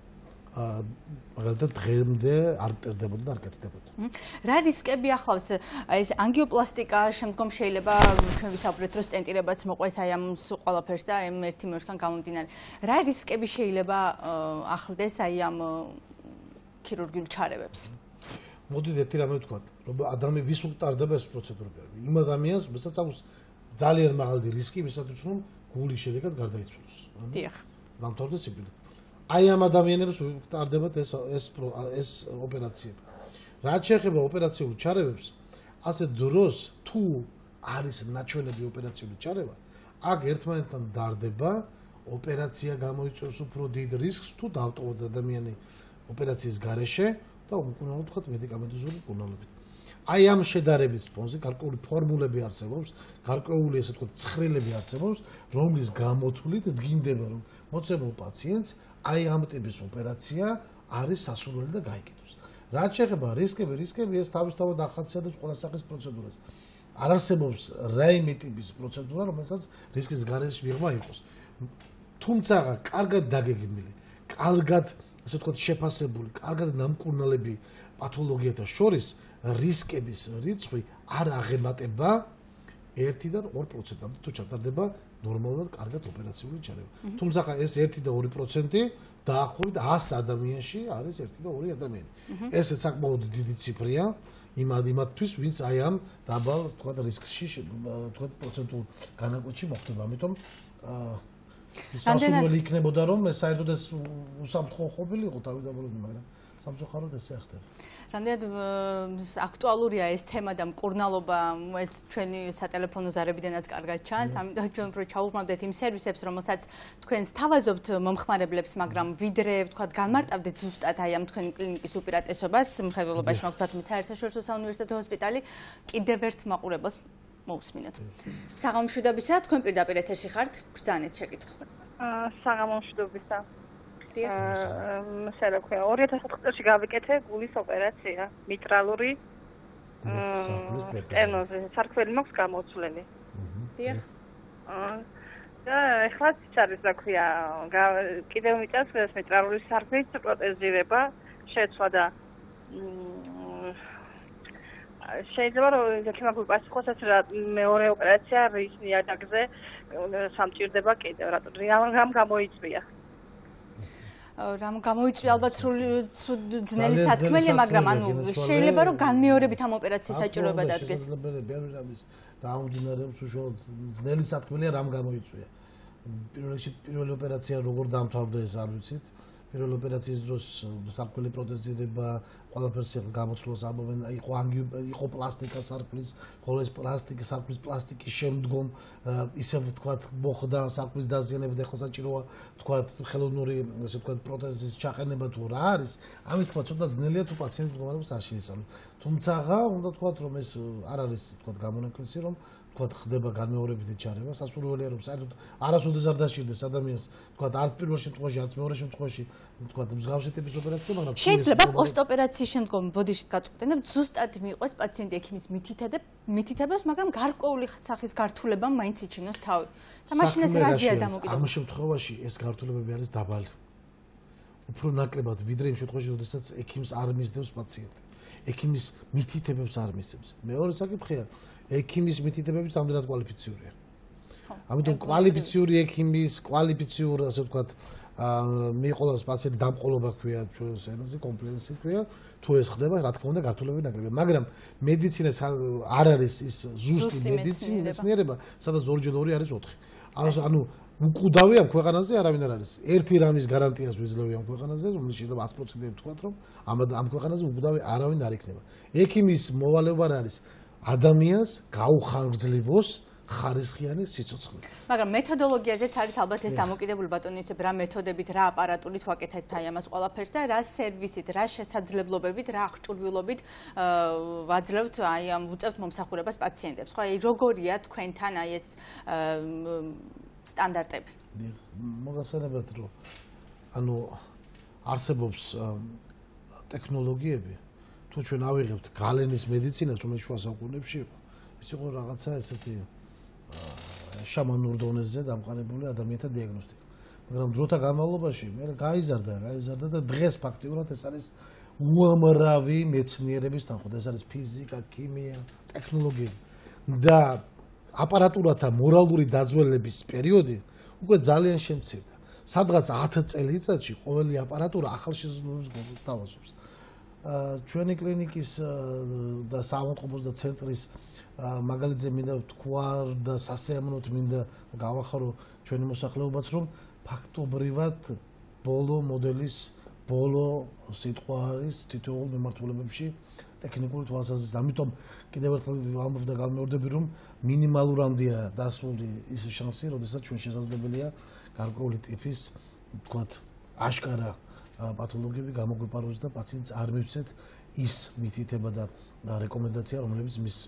მაგალითად დღემდე არ ტერდებოდა და არ კეთდებოდა. რა რისკები ახლავს ეს ანგიოპლასტიკა შემდგომ შეიძლება ჩვენ ვისაუბრეთ რომ სტენტირებაც მოყვეს აი ამ ყველაფერს და ამ ერთი მეოშკან გამომდინარე. რა რისკები შეიძლება ახლდეს აი ამ ქირურგიულ ჩარევებს? მოდით ერთი რამე ვთქვათ, რომ ადამიანი ვის უკტარდება ეს პროცედურები. იმ ადამიანს, ვისაც აქვს ძალიან მაღალი რისკი იმისათვის, რომ გულის შედეგად გარდაიცვალოს. დიახ. დამთავრდეს სიკვდილი. აი ამ ადამიანებს უკტარდებათ ეს ეს ეს ოპერაციები. რაც შეეხება ოპერაციულ ჩარევებს, ასე დროს თუ არის ნაჩვენები ოპერაციული ჩარევა, აქ ერთმანეთთან დარდება, ოპერაცია გამოიწვევს უფრო დიდ რისკს თუ დავტოვოთ ადამიანი ოპერაციის გარეშე და უმკურნალოდ ვთქვათ მედიკამენტოზური მკურნალობით. აი ამ შედარებით ფონზე გარკვეული ფორმულები არსებობს, გარკვეული ესე ვთქვათ ცხრილები არსებობს, რომლის გამოთვლით დგინდება რომ მოცემულ პაციენტს აი ამ ტიპის ოპერაცია არის სასურველი და გაიკეთოს. რაც შეეხება რისკები, რისკები ეს თავისთავად ახასიათებს ყველა სახის პროცედურას. არ არსებობს რაიმე ტიპის პროცედურა, რომელსაც რისკის გარეშე მიღმა იყოს. თუმცა კარგად დაგეგმილი, კარგად ასე ვთქვათ შეფასებული, კარგად დამკურნალები პათოლოგიათა შორის რისკების რიცხვი არ აღემატება ერთიდან ორ პროცენტამდე თუ ჩატარდება ნორმალურად კარგად ოპერაციული ჩარევა. თუმცა ეს ერთი და ორი პროცენტი დაახლოებით ას ადამიანში არის ერთი და ორი ადამიანი. ესეც საკმაოდ დიდი ციფრია იმ იმათთვის, ვინც აი ამ დაბალ თქვათ რისკში თქვათ პროცენტულ განაკვეთში მოხდება. ამიტომ სასურველი იქნებოდა რომ საერთოდ ეს უსამთხოვ ყოფილიყო თავიდანვე, მაგრამ სამწუხაროდ ესე არ ხდება. რამდენად აქტუალურია ეს თემა და მკურნალობა, ეს ჩვენი სატელეფონო ზარებიდანაც კარგად ჩანს, ამიტომ ჩვენ უფრო ჩაუღმავდეთ იმ სერვისებს, რომელსაც თქვენს თავაზობთ მომხმარებლებს, მაგრამ ვიდრე ვთქვათ განმარტავდეთ ზუსტად აი ამ თქვენი კლინიკის უპირატესობას, მხედველობაში მაგ თუმცა საერთაშორისო საუნივერსიტეტო ჰოსპიტალი კიდევ ერთ მაყურებელს მოусმინოთ. საღამომშვიდობისა, თქვენ პირდაპირ ეთერში ხართ, ბრძანეთ შეკითხვა. საღამომშვიდობისა. ასე რა ქვია, ორი ათას ოთხ წელს გავიკეთე გულის ოპერაცია, მიტრალური სტენოზი, სარქველი მაქვს გამოცვლილი. დიახ. და ეხლა ცარის რა ქვია, კიდევ მიწევს ეს მიტრალური სარქვის პროტეზირება, შეცვლა და შეიძლება რომ ექიმაკულ პასუხოსაც რა მეორე ოპერაცია რის ნიადაგზე სამჭირდება კიდევ რა რამ გამოიწვია. რამ გამოიწვია ალბათ ძნელი სათქმელია, მაგრამ ანუ შეიძლება რომ განმეორებით ამ ოპერაციის საჭიროება დადგეს. დაამდინარეობს უშუალოდ ძნელი სათქმელია რამ გამოიწვია. პირველ რიგში პირველი ოპერაცია როგორ დამთავრდა ეს არ ვიცით. პირველი ოპერაციის დროს სარკველი პროტეზირება, ყველაფერს გამოცვლას ამბობენ, იყო იყო პლასტიკა სარკმლის, ხოლო ეს პლასტიკი სარკმლის პლასტიკის შემდგომ ისე ვთქვათ მოხდა სარკმლის დაზიანება და ეხლა საჭიროა ვთქვათ ხელოვნური ესე ვთქვათ პროტეზის ჩაყენება თუ რა არის, ამის თქმა ცოტა ძნელია თუ პაციენტის მდგომარეობას არ შეისწავლოს. თუმცა უნდა ვთქვათ რომ ეს არ არის ვთქვათ გამონაკლისი რომ ვთქვათ ხდება განმეორებითი ჩარევა, სასურველია რომ საერთოდ არასოდეს არ დასჭირდეს ადამიანს ვთქვათ არც პირველ შემთხვევაში, არც მეორე შემთხვევაში ვთქვათ მსგავსი ტიპის ოპერაცია, მაგრამ შეიძლება პოსტოპერაციის შემდგომ ბოდიშით გაწყვეტნებ ზუსტად მიყვეს პაციენტი ექიმის მითითება, მითითებას, მაგრამ გარკვეული სახის გართულებამ მაინც იჩინოს თავი. და მაშინ ეს რაზეა დამოკიდებული? ამ შემთხვევაში ეს გართულებები არის დაბალი. უფრო ნაკლებად ვიდრე იმ შემთხვევაში, როდესაც ექიმს არ მისდევს პაციენტი. ექიმის მითითებებს არ მისდევს. მეორე საკითხია ექიმის მითითებები სამდენად კვალიფიციურია. ამიტომ კვალიფიციური ექიმის, კვალიფიციურ, ასე ვთქვათ, მიიყოლოს პაციენტის დამყოლობა ქვია ჩვენს ენაზე, კომპლექსი ქვია, თუ ეს ხდება, რა თქმა უნდა, გართულები ნაკლებია, მაგრამ მედიცინა არ არის ის ზუსტი მედიცინა, მეცნიერება, სადაც ორჯერ ორი არის ოთხი. ანუ უკვდავი ამ ქვეყანაზე არავინ არ არის. ერთი რამის გარანტიას ვიძლევი ამ ქვეყანაზე, რომელიც შეიძლება ათი პროცენტი ვთქვათ, რომ ამ ამ ქვეყანაზე უკვდავი არავინ არ იქნება. ექიმის მოვალეობა არის ადამიანს გაუხანგრძლივოს ხარისხიანი სიცოცხლე. მაგრამ მეთოდოლოგიაზეც არის ალბათ ეს დამოკიდებული ბატონო იცით რა მეთოდებით, რა აპარატურით ვაკეთებთ აი ამას ყველაფერს და რა სერვისით, რა შესაძლებლობებით, რა აღჭურვილობით ვაძლევთ აი ამ უწევთ მომსახურებას პაციენტებს. ხო, აი როგორია თქვენთან აი ეს სტანდარტები? მოგახსენებათ რომ ანუ არსებობს ტექნოლოგიები თუ ჩვენ ავიღებთ გალენის მედიცინას რომელიც შუა საუკუნეებში იყო ის იყო რაღაცა ესეთი შამანურ დონეზე დამყარებული ადამიანთა დიაგნოსტიკა მაგრამ დროთა განმავლობაში მე გაიზარდა გაიზარდა და დღეს ფაქტიურად ეს არის უამრავი მეცნიერების თანხმობით ეს არის ფიზიკა, ქიმია, ტექნოლოგიები და აპარატურათა მორალური დაძველების პერიოდი უკვე ძალიან შემცირდა. სადღაც ათი წელიწადში ყოველი აპარატურა ახალ შესაძლებლობებს გვთავაზობს. ჩვენი კლინიკის და საავადმყოფოს და ცენტრის მაგალითზე მინდა ვთქვა და სასიამოვნოდ მინდა გავახარო ჩვენი მოსახლეობაც რომ ფაქტობრივად ბოლო მოდელის ბოლო სიტყვა არის თითოეულ მიმართულებებში ტექნიკური თვალსაზრისით. ამიტომ კიდევ ერთხელ ვამბობ და გამეორდები რომ მინიმალურამდეა დასმული ის შანსი, როდესაც ჩვენ შესაძლებელია გარკვეული ტიპის ვთქვათ აშკარა პათოლოგიები გამოგვეპაროს და პაციენტს არ მივცეთ ის მითითება და რეკომენდაცია, რომელიც მის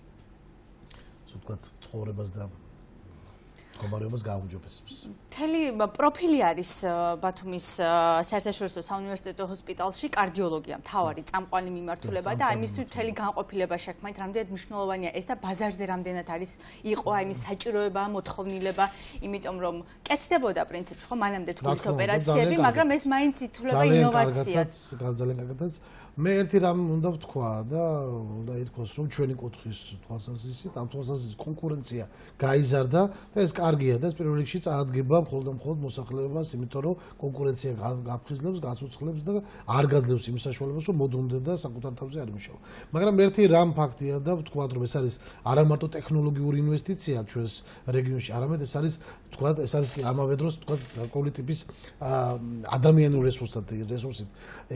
ასე ვთქვათ ცხოვრებას და მდგომარეობას გააუმჯობესებს. მთელი პროფილი არის ბათუმის საერთაშორისო საუნივერსიტეტო ჰოსპიტალში კარდიოლოგია, მთავარი წამყვანი მიმართულება და აი მისთვის მთელი განყოფილება შექმნით, რამდენად მნიშვნელოვანია ეს და ბაზარზე რამდენად არის იყო აი მის საჭიროება, მოთხოვნილება, იმიტომ რომ კეთდებოდა პრინციპში ხო მანამდეც გულის ოპერაციები, მაგრამ ეს მაინც ითვლება ინოვაციას. ძალიან კარგადაც მე ერთი რამ უნდა ვთქვა და უნდა ითქვას რომ ჩვენი კუთხის თვალსაზრისით ამ თვალსაზრისით კონკურენცია გაიზარდა და ეს კარგია და ეს პირველ რიგში წაადგება მხოლოდ და მხოლოდ მოსახლეობას, იმიტომ რომ კონკურენცია გაფხიზლებს, გაცოცხლებს და არ გაძლევს იმ საშუალებას, რომ მოდრომდე და საკუთარ თავზე არ იმუშავა. მაგრამ ერთი რამ ფაქტია და ვთქვათ, რომ ეს არის არა მარტო ტექნოლოგიური ინვესტიცია ჩვენს რეგიონში, არამედ ეს არის ვთქვათ, ეს არის ამავე დროს ვთქვათ, ყოველი ტიპის ადამიანურ რესურსად, რესურსით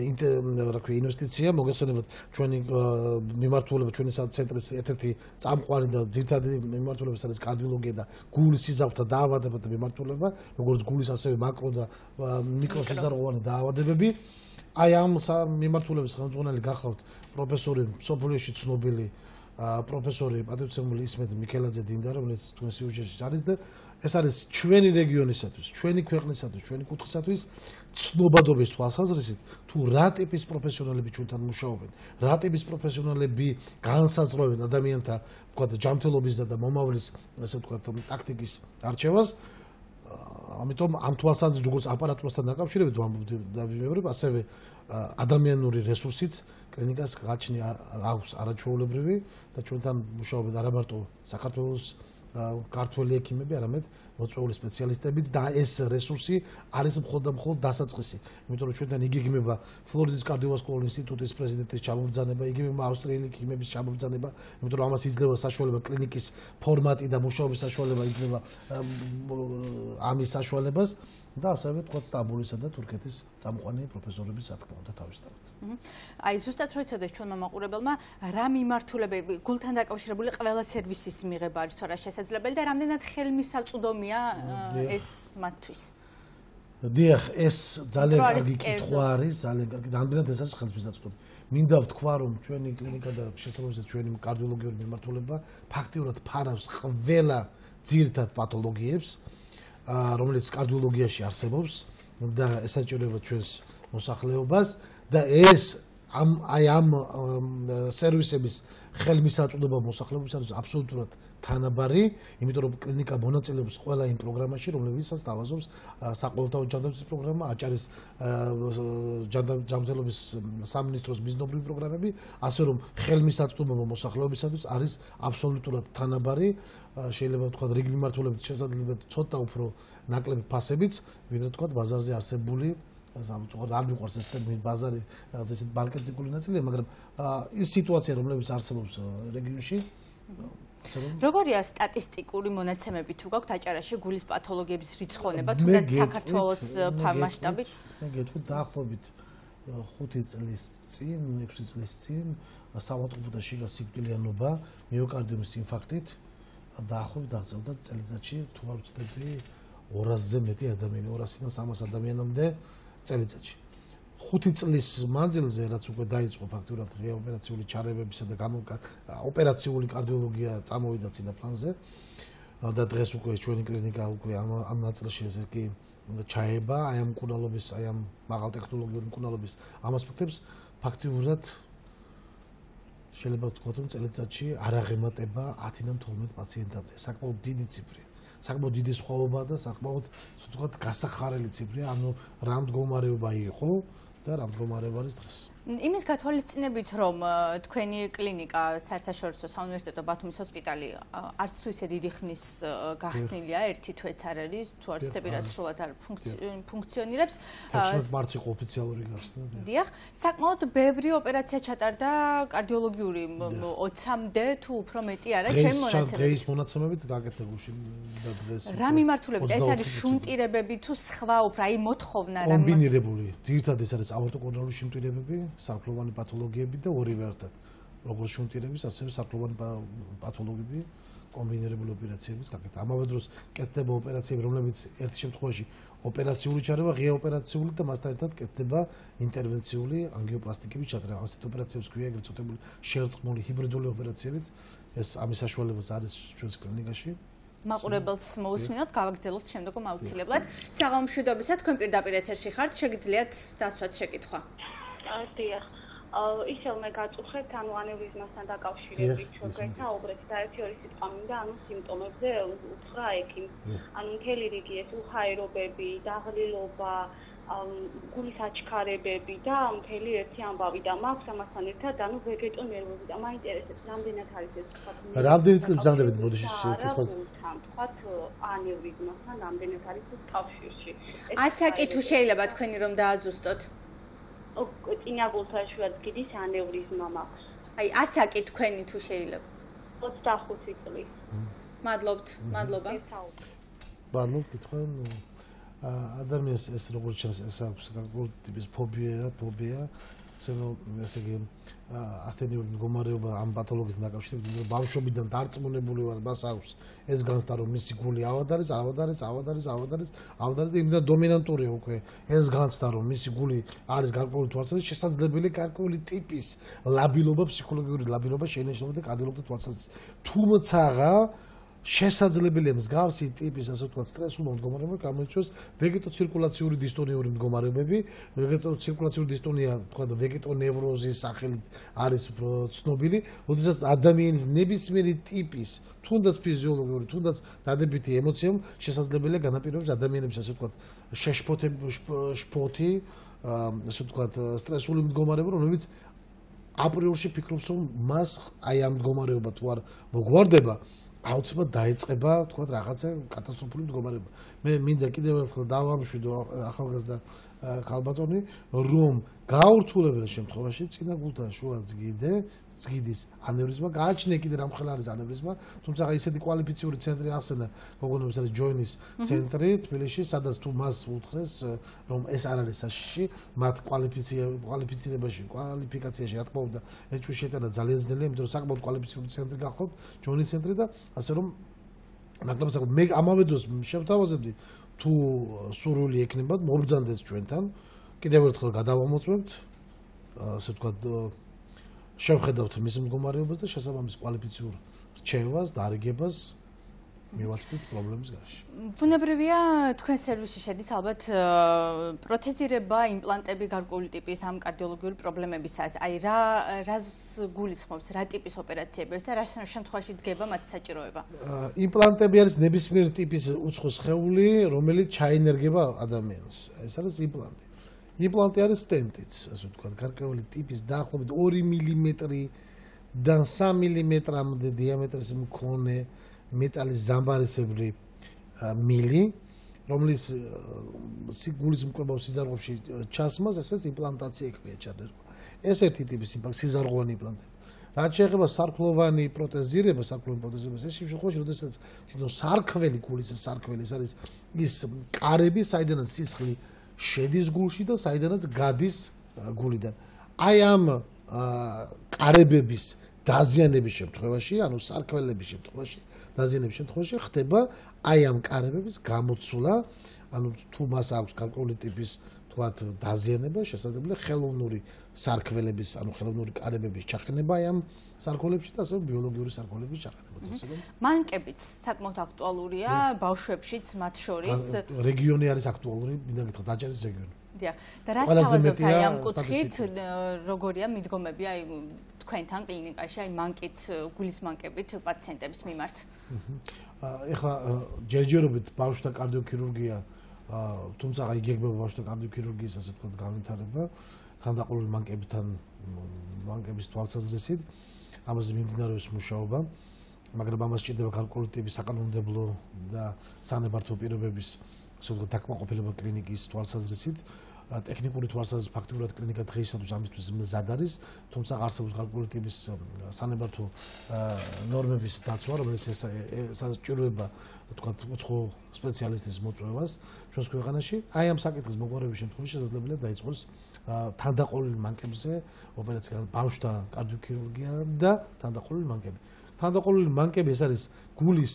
რა ქვია, ინვესტიცია, მოგეხსენებათ ჩვენი მიმართულება, ჩვენი ცენტრის ერთ-ერთი წამყვანი და ძირითადი მიმართულება არის კარდიოლოგია და გულის სიზავთა დაავადებათა მიმართულება, როგორც გულის ასევე მაკრო და მიკროსიზარღვოვანი დაავადებები. აი ამ მიმართულების ხელმძღვანელი გახლავთ პროფესორი სოფლიოში ცნობილი პროფესორი პატივცემული ისმეთ მიქელაძე დინდა, რომელიც თქვენ სიუჟეტში არის და ეს არის ჩვენი რეგიონისათვის, ჩვენი ქვეყნისათვის, ჩვენი კუთხისათვის ცნობადობის თვალსაზრისით, თუ რა ტიპის პროფესიონალები ჩვენთან მუშაობენ, რა ტიპის პროფესიონალები განსაზღვრავენ ადამიანთა, ვთქვათ, ჯანმრთელობისა და მომავლის, ასე ვთქვათ, ტაქტიკის არჩევას. ამიტომ ამ თვალსაზრისით, როგორც აპარატურასთან დაკავშირებით ვამბობ და ვიმეორებ, ასევე ადამიანური რესურსიც კლინიკას გააჩნია აქვს არაჩვეულებრივი და ჩვენთან მუშაობენ არა მარტო საქართველოს ქართველი ექიმები, არამედ მოწვეული სპეციალისტებიც და ეს რესურსი არის მხოლოდ და მხოლოდ დასაწყისი. იმიტომ რომ ჩვენთან იგეგმება ფლორიდის კარდიოვასკულარული ინსტიტუტის პრეზიდენტის ჩამობრძანება, იგეგმება ავსტრიელი ექიმების ჩამობრძანება, იმიტომ რომ ამას იძლევა საშუალება კლინიკის ფორმატი და მუშაობის საშუალება იძლევა ამის საშუალებას და ასევე თქვა სტამბოლისა და თურქეთის წამყვანი პროფესორების სათქმო და თავისთავად. აი ზუსტად რო იცოდეს ჩვენმა მაყურებელმა რა მიმართულებები გულთან დაკავშირებული ყველა სერვისის მიღება არის თუ არა შესაძლებელი და რამდენად ხელმისაწვდომია ეს მათთვის. დიახ, ეს ძალიან კარგი კითხვა არის, ძალიან კარგი. რამდენად ეს არის ხელმისაწვდომი. მინდა ვთქვა რომ ჩვენი კლინიკა და შესაბამისად ჩვენი კარდიოლოგიური მიმართულება ფაქტიურად ფარავს ყველა ძირითად პათოლოგიებს რომელიც კარდიოლოგიაში არსებობს და ესაჭიროება ჩვენს მოსახლეობას და ეს ამ აი ამ სერვისების ხელმისაწვდომობა მოსახლეობისათვის აბსოლუტურად თანაბარი, იმიტომ რომ კლინიკა მონაწილეობს ყველა იმ პროგრამაში, რომლებიცაც თავაზობს საყოველთაო ჯანდაცვის პროგრამა, აჭარის ჯანდაცვის სამინისტროს მიზნობრივი პროგრამები, ასე რომ ხელმისაწვდომობა მოსახლეობისათვის არის აბსოლუტურად თანაბარი. შეიძლება ვთქვათ, რიგი მიმართულებით შესაძლებელი ცოტა უფრო ნაკლები ფასებიც, ვიდრე ვთქვათ, ბაზარზე არსებული ზამთრად არ მიყვარს ეს ტერმინი ბაზარი, რაღაც ესეთ მარკეტინგული ნაწილია, მაგრამ ის სიტუაცია, რომლებიც არსებობს რეგიონში, ასე რომ როგორია სტატისტიკური მონაცემები თუ გაქვთ აჭარაში გულის პათოლოგიების რიცხონება, თუნდაც საქართველოს მასშტაბით? მე გეტყვით დაახლოებით ხუთი წლის წინ, ექვსი წლის წინ საავადმყოფო შიგა სიკვდილიანობა მიოკარდიუმის ინფარქტით დაახლოებით აღწევდა წელიწადში, თუ არ ვცდები, ორასზე მეტი ადამიანი, ორასიდან სამას ადამიანამდე წელიწადში. ხუთი წლის მანძილზე, რაც უკვე დაიწყო ფაქტურად ღია ოპერაციული ჩარევებისა და ოპერაციული კარდიოლოგია წამოვიდა წინა პლანზე და დღეს უკვე ჩვენი კლინიკა უკვე ამ ნაწილში ესე კი ჩაება, აი ამ მკურნალობის, აი ამ მაღალ ტექნოლოგიური მკურნალობის ამ ასპექტებს ფაქტურად შეიძლება ვთქვათ, რომ წელიწადში არ აღემატება ათიდან თორმეტ პაციენტამდე. საკმაოდ დიდი ციფრი. საკმაოდ დიდი სხვაობაა და საკმაოდ ასე ვთქვათ, გასახარელი ციფრია, ანუ რა მდგომარეობა იყო და რა მდგომარეობა არის დღეს. იმის გათვალისწინებით, რომ თქვენი კლინიკა საერთაშორისო საუნივერსიტეტო ბათუმის ჰოსპიტალი არც თუ ისე დიდი ხნის გახსნილია, ერთი თვეც არ არის, თუ არ ვცდები რა სრულად არ ფუნქციონირებს. თექვსმეტ მარტს იყო ოფიციალური გახსნა. დიახ, საკმაოდ ბევრი ოპერაცია ჩატარდა კარდიოლოგიური ოცამდე თუ უფრო მეტი არა, ჩემი მონაცემებით. დღეის მონაცემებით გაკეთებული და დღეს რა მიმართულებით ეს არის შუნტირებები თუ სხვა უფრო აი მოთხოვნა რა კომბინირებული. ძირითადად ეს არის აორტოკორონალური შუნტირებები, სარკმლოვანი პათოლოგიები და ორივე ერთად. როგორც შუნტირების, ასევე სარკმლოვანი პათოლოგიები, კომბინირებული ოპერაციებიც გაკეთდა. ამავე დროს კეთდება ოპერაციები, რომლებიც ერთ შემთხვევაში ოპერაციული ჩარევა, ღია ოპერაციული და მასთან ერთად კეთდება ინტერვენციული ანგიოპლასტიკების ჩატარება. ასეთ ოპერაციებს ქვია ეგრეთ წოდებული შერწყმული ჰიბრიდული ოპერაციებით. ეს ამის საშუალებაც არის ჩვენს კლინიკაში. მაყურებელს მოусმინოთ, გავაგრძელოთ შემდგომ აუცილებლად. საღამო მშვიდობისა, თქვენ პირდაპირ ეთერში ხართ, შეგიძლიათ დასვათ შეკითხვა. დიახ. ისევ მე გაწუხებთ, ანუ ანევრიზმასთან დაკავშირებით ჩვენთან უბრალოდ და ერთი ორი სიტყვა მინდა, ანუ სიმპტომებზე უთხრა ექიმს. ანუ მთელი რიგი ეს უხაერობები, დაღლილობა, გულის აჩქარებები და მთელი ერთი ამბავი და მაქვს ამასთან ერთად, ანუ ვეგეტო ნერვოზი და მაინტერესებს, რამდენად არის ეს თქვა. რამდენი წელი ბრძანებით მოდი შეკითხვას. თქვათ ანევრიზმასთან რამდენად არის ეს კავშირში. ასაკი თუ შეიძლება თქვენი რომ დააზუსტოთ. წინაგულთაშუა გიდის ანევრიზმა მაქვს. აი, ასაკი თქვენი თუ შეიძლება. ოცდახუთი წლის. მადლობთ, მადლობა. მადლობთ, თქვენ ადამიანს ეს როგორც ჩანს, ეს აქვს საკუთარი ტიპის ფობია, ფობია, ესე რომ ესე იგი ასთენიური მდგომარეობა ამ პათოლოგიასთან დაკავშირებით, რომ ბავშვობიდან დარწმუნებული ვარ, მას აქვს ეს განცდა, რომ მისი გული ავადარეს, ავადარეს, ავადარეს, ავადარეს, ავადარეს და იმდა დომინანტურია უკვე ეს განცდა, რომ მისი გული არის გარკვეული თვალსაზრისით შესაძლებელი გარკვეული ტიპის ლაბილობა, ფსიქოლოგიური ლაბილობა შეინიშნება და კარდიოლოგთა თვალსაზრისით. თუმცა შესაძლებელია მსგავსი ტიპის ასე ვთქვათ სტრესული მდგომარეობა გამოიწვიოს ვეგეტო ცირკულაციური დისტონიური მდგომარეობები. ვეგეტო ცირკულაციური დისტონია ვთქვათ ვეგეტო ნევროზის სახელით არის უფრო ცნობილი, როდესაც ადამიანის ნებისმიერი ტიპის თუნდაც ფიზიოლოგიური, თუნდაც დადებითი ემოციამ შესაძლებელია განაპირობოს ადამიანების ასე ვთქვათ შეშფოთები, შფოთი, ასე ვთქვათ სტრესული მდგომარეობა, რომელიც აპრიორში ფიქრობს, რომ მას აი ამ მდგომარეობა თუ არ მოგვარდება აუცილებლად დაიწყება, თქვათ, რაღაცა კატასტროფული მდგომარეობა. მე მინდა კიდევ ერთხელ დავამშვიდო ახალგაზრდა ქალბატონი, რომ გაურთულებელ შემთხვევაში წინაგულთა შუა ზგიდე, ზგიდის ანევრიზმა გააჩნია კიდე რამხელა არის ანევრიზმა, თუმცა ისეთი კვალიფიციური ცენტრი ახსენა, გოგონების არის ჯოინის ცენტრი თბილისში, სადაც თუ მას უთხრეს, რომ ეს არ არის საშიში, მათ კვალიფიცირებაში, კვალიფიკაციაში რა თქმა უნდა, ეჭვი შეტანა ძალიან ძნელია, იმიტომ რომ საკმაოდ კვალიფიციური ცენტრი გახლავთ, ჯოინის ცენტრი და ასე რომ ნაკლებად საკმაოდ მე ამავე დროს შევთავაზებდი თუ სურვილი ექნებათ მობრძანდეს ჩვენთან კიდევ ერთხელ გადავამოწმებთ ასე ვთქვათ შევხედავთ მის მდგომარეობას და შესაბამის კვალიფიციურ რჩევას, დარიგებას მივაწყდით პრობლემის გარშე. ბუნებრივია თქვენ სერვისში შედის ალბათ პროთეზირება, იმპლანტები გარკვეული ტიპის ამ კარდიოლოგიური პრობლემებისას. აი რა რას გულისხმობს, რა ტიპის ოპერაციები არის და რა შემთხვევაში დგება მათი საჭიროება? იმპლანტები არის ნებისმიერ ტიპის უცხო სხეული, რომელიც ჩაენერგება ადამიანს. ეს არის იმპლანტი. იმპლანტი არის სტენტიც, ასე ვთქვათ, გარკვეული ტიპის დაახლოებით ორი მილიმეტრიდან სამი მილიმეტრამდე დიამეტრის მქონე მეტალის ზამბარისებრი მილი, რომლის სიგულის მკვლევარ სიზარღვებში ჩასმას, ესეც იმპლანტაცია ექვია ჩადერგვა. ეს ერთი ტიპის იმპლანტი, სიზარღვოვანი იმპლანტები. რაც შეეხება სარქლოვანი პროტეზირება, სარქლოვანი პროტეზირება, ეს შემთხვევაში, როდესაც თვითონ სარქველი გულის სარქველი, ეს არის ის კარები, საიდანაც სისხლი შედის გულში და საიდანაც გადის გულიდან. აი ამ კარებების დაზიანების შემთხვევაში, ანუ სარქველების შემთხვევაში, დაზიანების შემთხვევაში ხდება აი ამ კარებების გამოცვლა, ანუ თუ მას აქვს გარკვეული ტიპის თქვათ დაზიანება, შესაძლებელია ხელოვნური სარქველების, ანუ ხელოვნური კარებების ჩაყენება აი ამ სარქველებში და ასევე ბიოლოგიური სარქველების ჩაყენება. მანკებიც საკმაოდ აქტუალურია ბავშვებშიც, მათ შორის. რეგიონი არის აქტუალური, მინდა გითხრათ, დაჭერის რეგიონი. დიახ. და რას თავაზობთ აი ამ კუთხით, როგორია მიდგომები აი თქვენთან კლინიკაში, აი მანკით, გულის მანკებით პაციენტების მიმართ? ეხლა ჯერჯერობით ბავშვთა კარდიოქირურგია, თუმცა იგეგმება ბავშვთა კარდიოქირურგიის ასე ვთქვათ განვითარება, თანდაყოლილი მანკებთან მანკების თვალსაზრისით, ამაზე მიმდინარეობს მუშაობა, მაგრამ ამას სჭირდება გარკვეული ტიპის საკანონმდებლო და სანებართვო პირობების ასე ვთქვათ დაკმაყოფილება კლინიკის თვალსაზრისით. ტექნიკური თვალსაზრისით ფაქტიურად კლინიკა დღეისათვის ამისთვის მზად არის, თუმცა არსებობს გარკვეული ტიპის სანებართვო ნორმების დაცვა, რომელიც ესაჭიროება ვთქვათ უცხო სპეციალისტის მოწვევას ჩვენს ქვეყანაში. აი ამ საკითხის მოგვარების შემთხვევაში შესაძლებელია დაიწყოს თანდაყოლილი მანკებზე ოპერაცია, ბავშვთა კარდიოქირურგია და თანდაყოლილი მანკები. თანდაყოლილი მანკები ეს არის გულის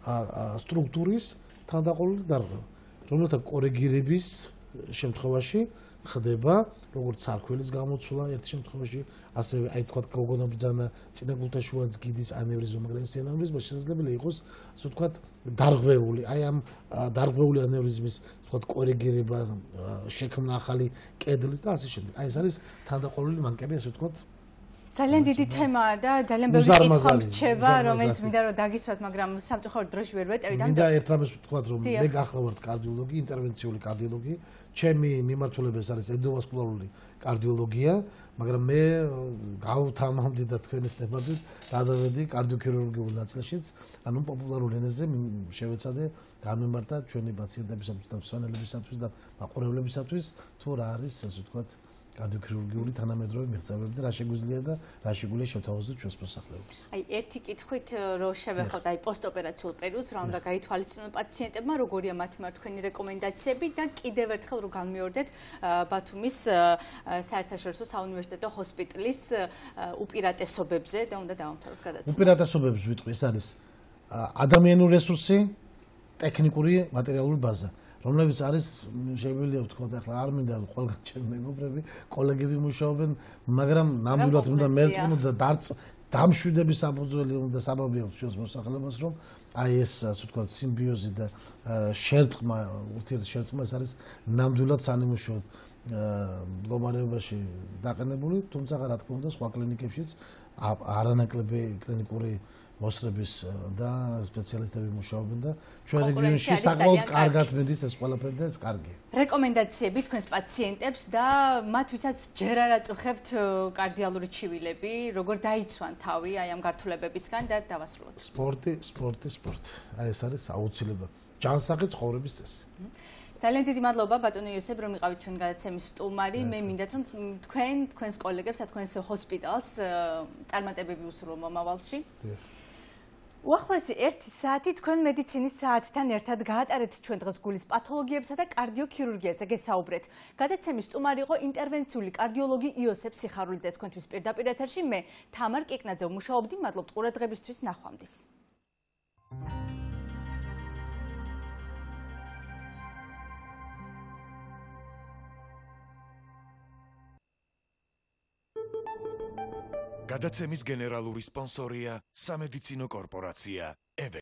სტრუქტურის თანდაყოლილი დარღვევა, რომელთა კორეგირების შემთხვევაში ხდება როგორც სარქველის გამოცვლა ერთ შემთხვევაში, ასევე აი თქვა გოგონაბრძანა, წინა გულთაშუა ძგიდის ანევრიზმა, მაგრამ ეს ანევრიზმა შესაძლებელია იყოს, ასე ვთქვათ, დარღვეული, აი ამ დარღვეული ანევრიზმის, ვთქვათ, კორეგირება, შექმნა ახალი კედლის და ასე შემდეგ. აი ეს არის თანდაყოლილი მანკები, ასე ვთქვათ. ძალიან დიდი თემაა და ძალიან ბევრი კითხვა მრჩება, რომელიც მინდა რომ დაგისვათ, მაგრამ სამწუხაროდ დროში ვერ ვეტევით. მინდა ერთ რამეს ვთქვათ, რომ მე გახლავართ კარდიოლოგი, ინტერვენციული კარდიოლოგი, ჩემი მიმართულება ეს არის ენდოვასკულარული კარდიოლოგია, მაგრამ მე გავთამამდი და თქვენის ნებართვით გადავედი კარდიოქირურგიულ ნაწილშიც, ანუ პოპულარულ ენაზე შევეცადე განვიმართა ჩვენი პაციენტებისათვის და მსვენელებისათვის და მაყურებლებისათვის თუ რა არის, ასე ვთქვათ, კარდიოქირურგიული თანამედროვე მიღწევები და რა შეგვიძლია და რა შეგვიძლია შევთავაზოთ ჩვენს მოსახლეობას. აი ერთი კითხვით რო შევეხოთ აი პოსტოპერაციულ პერიოდს, რა უნდა გაითვალისწინონ პაციენტებმა, როგორია მათი მიმართ თქვენი რეკომენდაციები და კიდევ ერთხელ რო განმეორდეთ ბათუმის საერთაშორისო საუნივერსიტეტო ჰოსპიტალის უპირატესობებზე და უნდა დავამთავროთ გადაცემა. უპირატესობებს ვიტყვი, ეს არის ადამიანური რესურსი, ტექნიკური, მატერიალური ბაზა. რომლებიც არის შეიძლება ვთქვათ ახლა არ მინდა ყველგან ჩემი მეგობრები, კოლეგები მუშაობენ, მაგრამ ნამდვილად უნდა მერწმუნო და დამშვიდების საფუძველი უნდა საბაბი აქვს ჩვენს მოსახლეობას, რომ აი ეს ასე ვთქვათ სიმბიოზი და შერწყმა, ურთიერთშერწყმა ეს არის ნამდვილად სანიმუშო მდგომარეობაში დაყენებული, თუმცა რა თქმა უნდა სხვა კლინიკებშიც არანაკლები კლინიკური მოსწრების და სპეციალისტები მუშაობენ და ჩვენ რეგიონში საკმაოდ კარგად მიდის ეს ყველაფერი და ეს კარგია. რეკომენდაციები თქვენს პაციენტებს და მათ ვისაც ჯერ არ აწუხებთ კარდიალური ჩივილები, როგორ დაიცვან თავი აი ამ გართულებებისგან და დავასრულოთ. სპორტი, სპორტი, სპორტი. აი ეს არის აუცილებლად ჯანსაღი ცხოვრების წესი. ძალიან დიდი მადლობა ბატონო იოსებ, რომ იყავით ჩვენ გადაცემის სტუმარი. მე მინდათ რომ თქვენ, თქვენს კოლეგებს და თქვენს ჰოსპიტალს წარმატებები უსურვო მომავალში. უახლოესი ერთი საათი თქვენ მედიცინის საათთან ერთად გაატარეთ ჩვენ დღეს გულის პათოლოგიებსა და კარდიოქირურგიაზე გესაუბრეთ. გადაცემის სტუმარი იყო ინტერვენციული კარდიოლოგი იოსებ სიხარულიძე. თქვენთვის პირდაპირ ეთერში მე თამარ კიკნაძე ვმუშაობდი. მადლობთ ყურადღებისთვის, ნახვამდის. გადაცემის გენერალური სპონსორია სამედიცინო კორპორაცია ევექსი.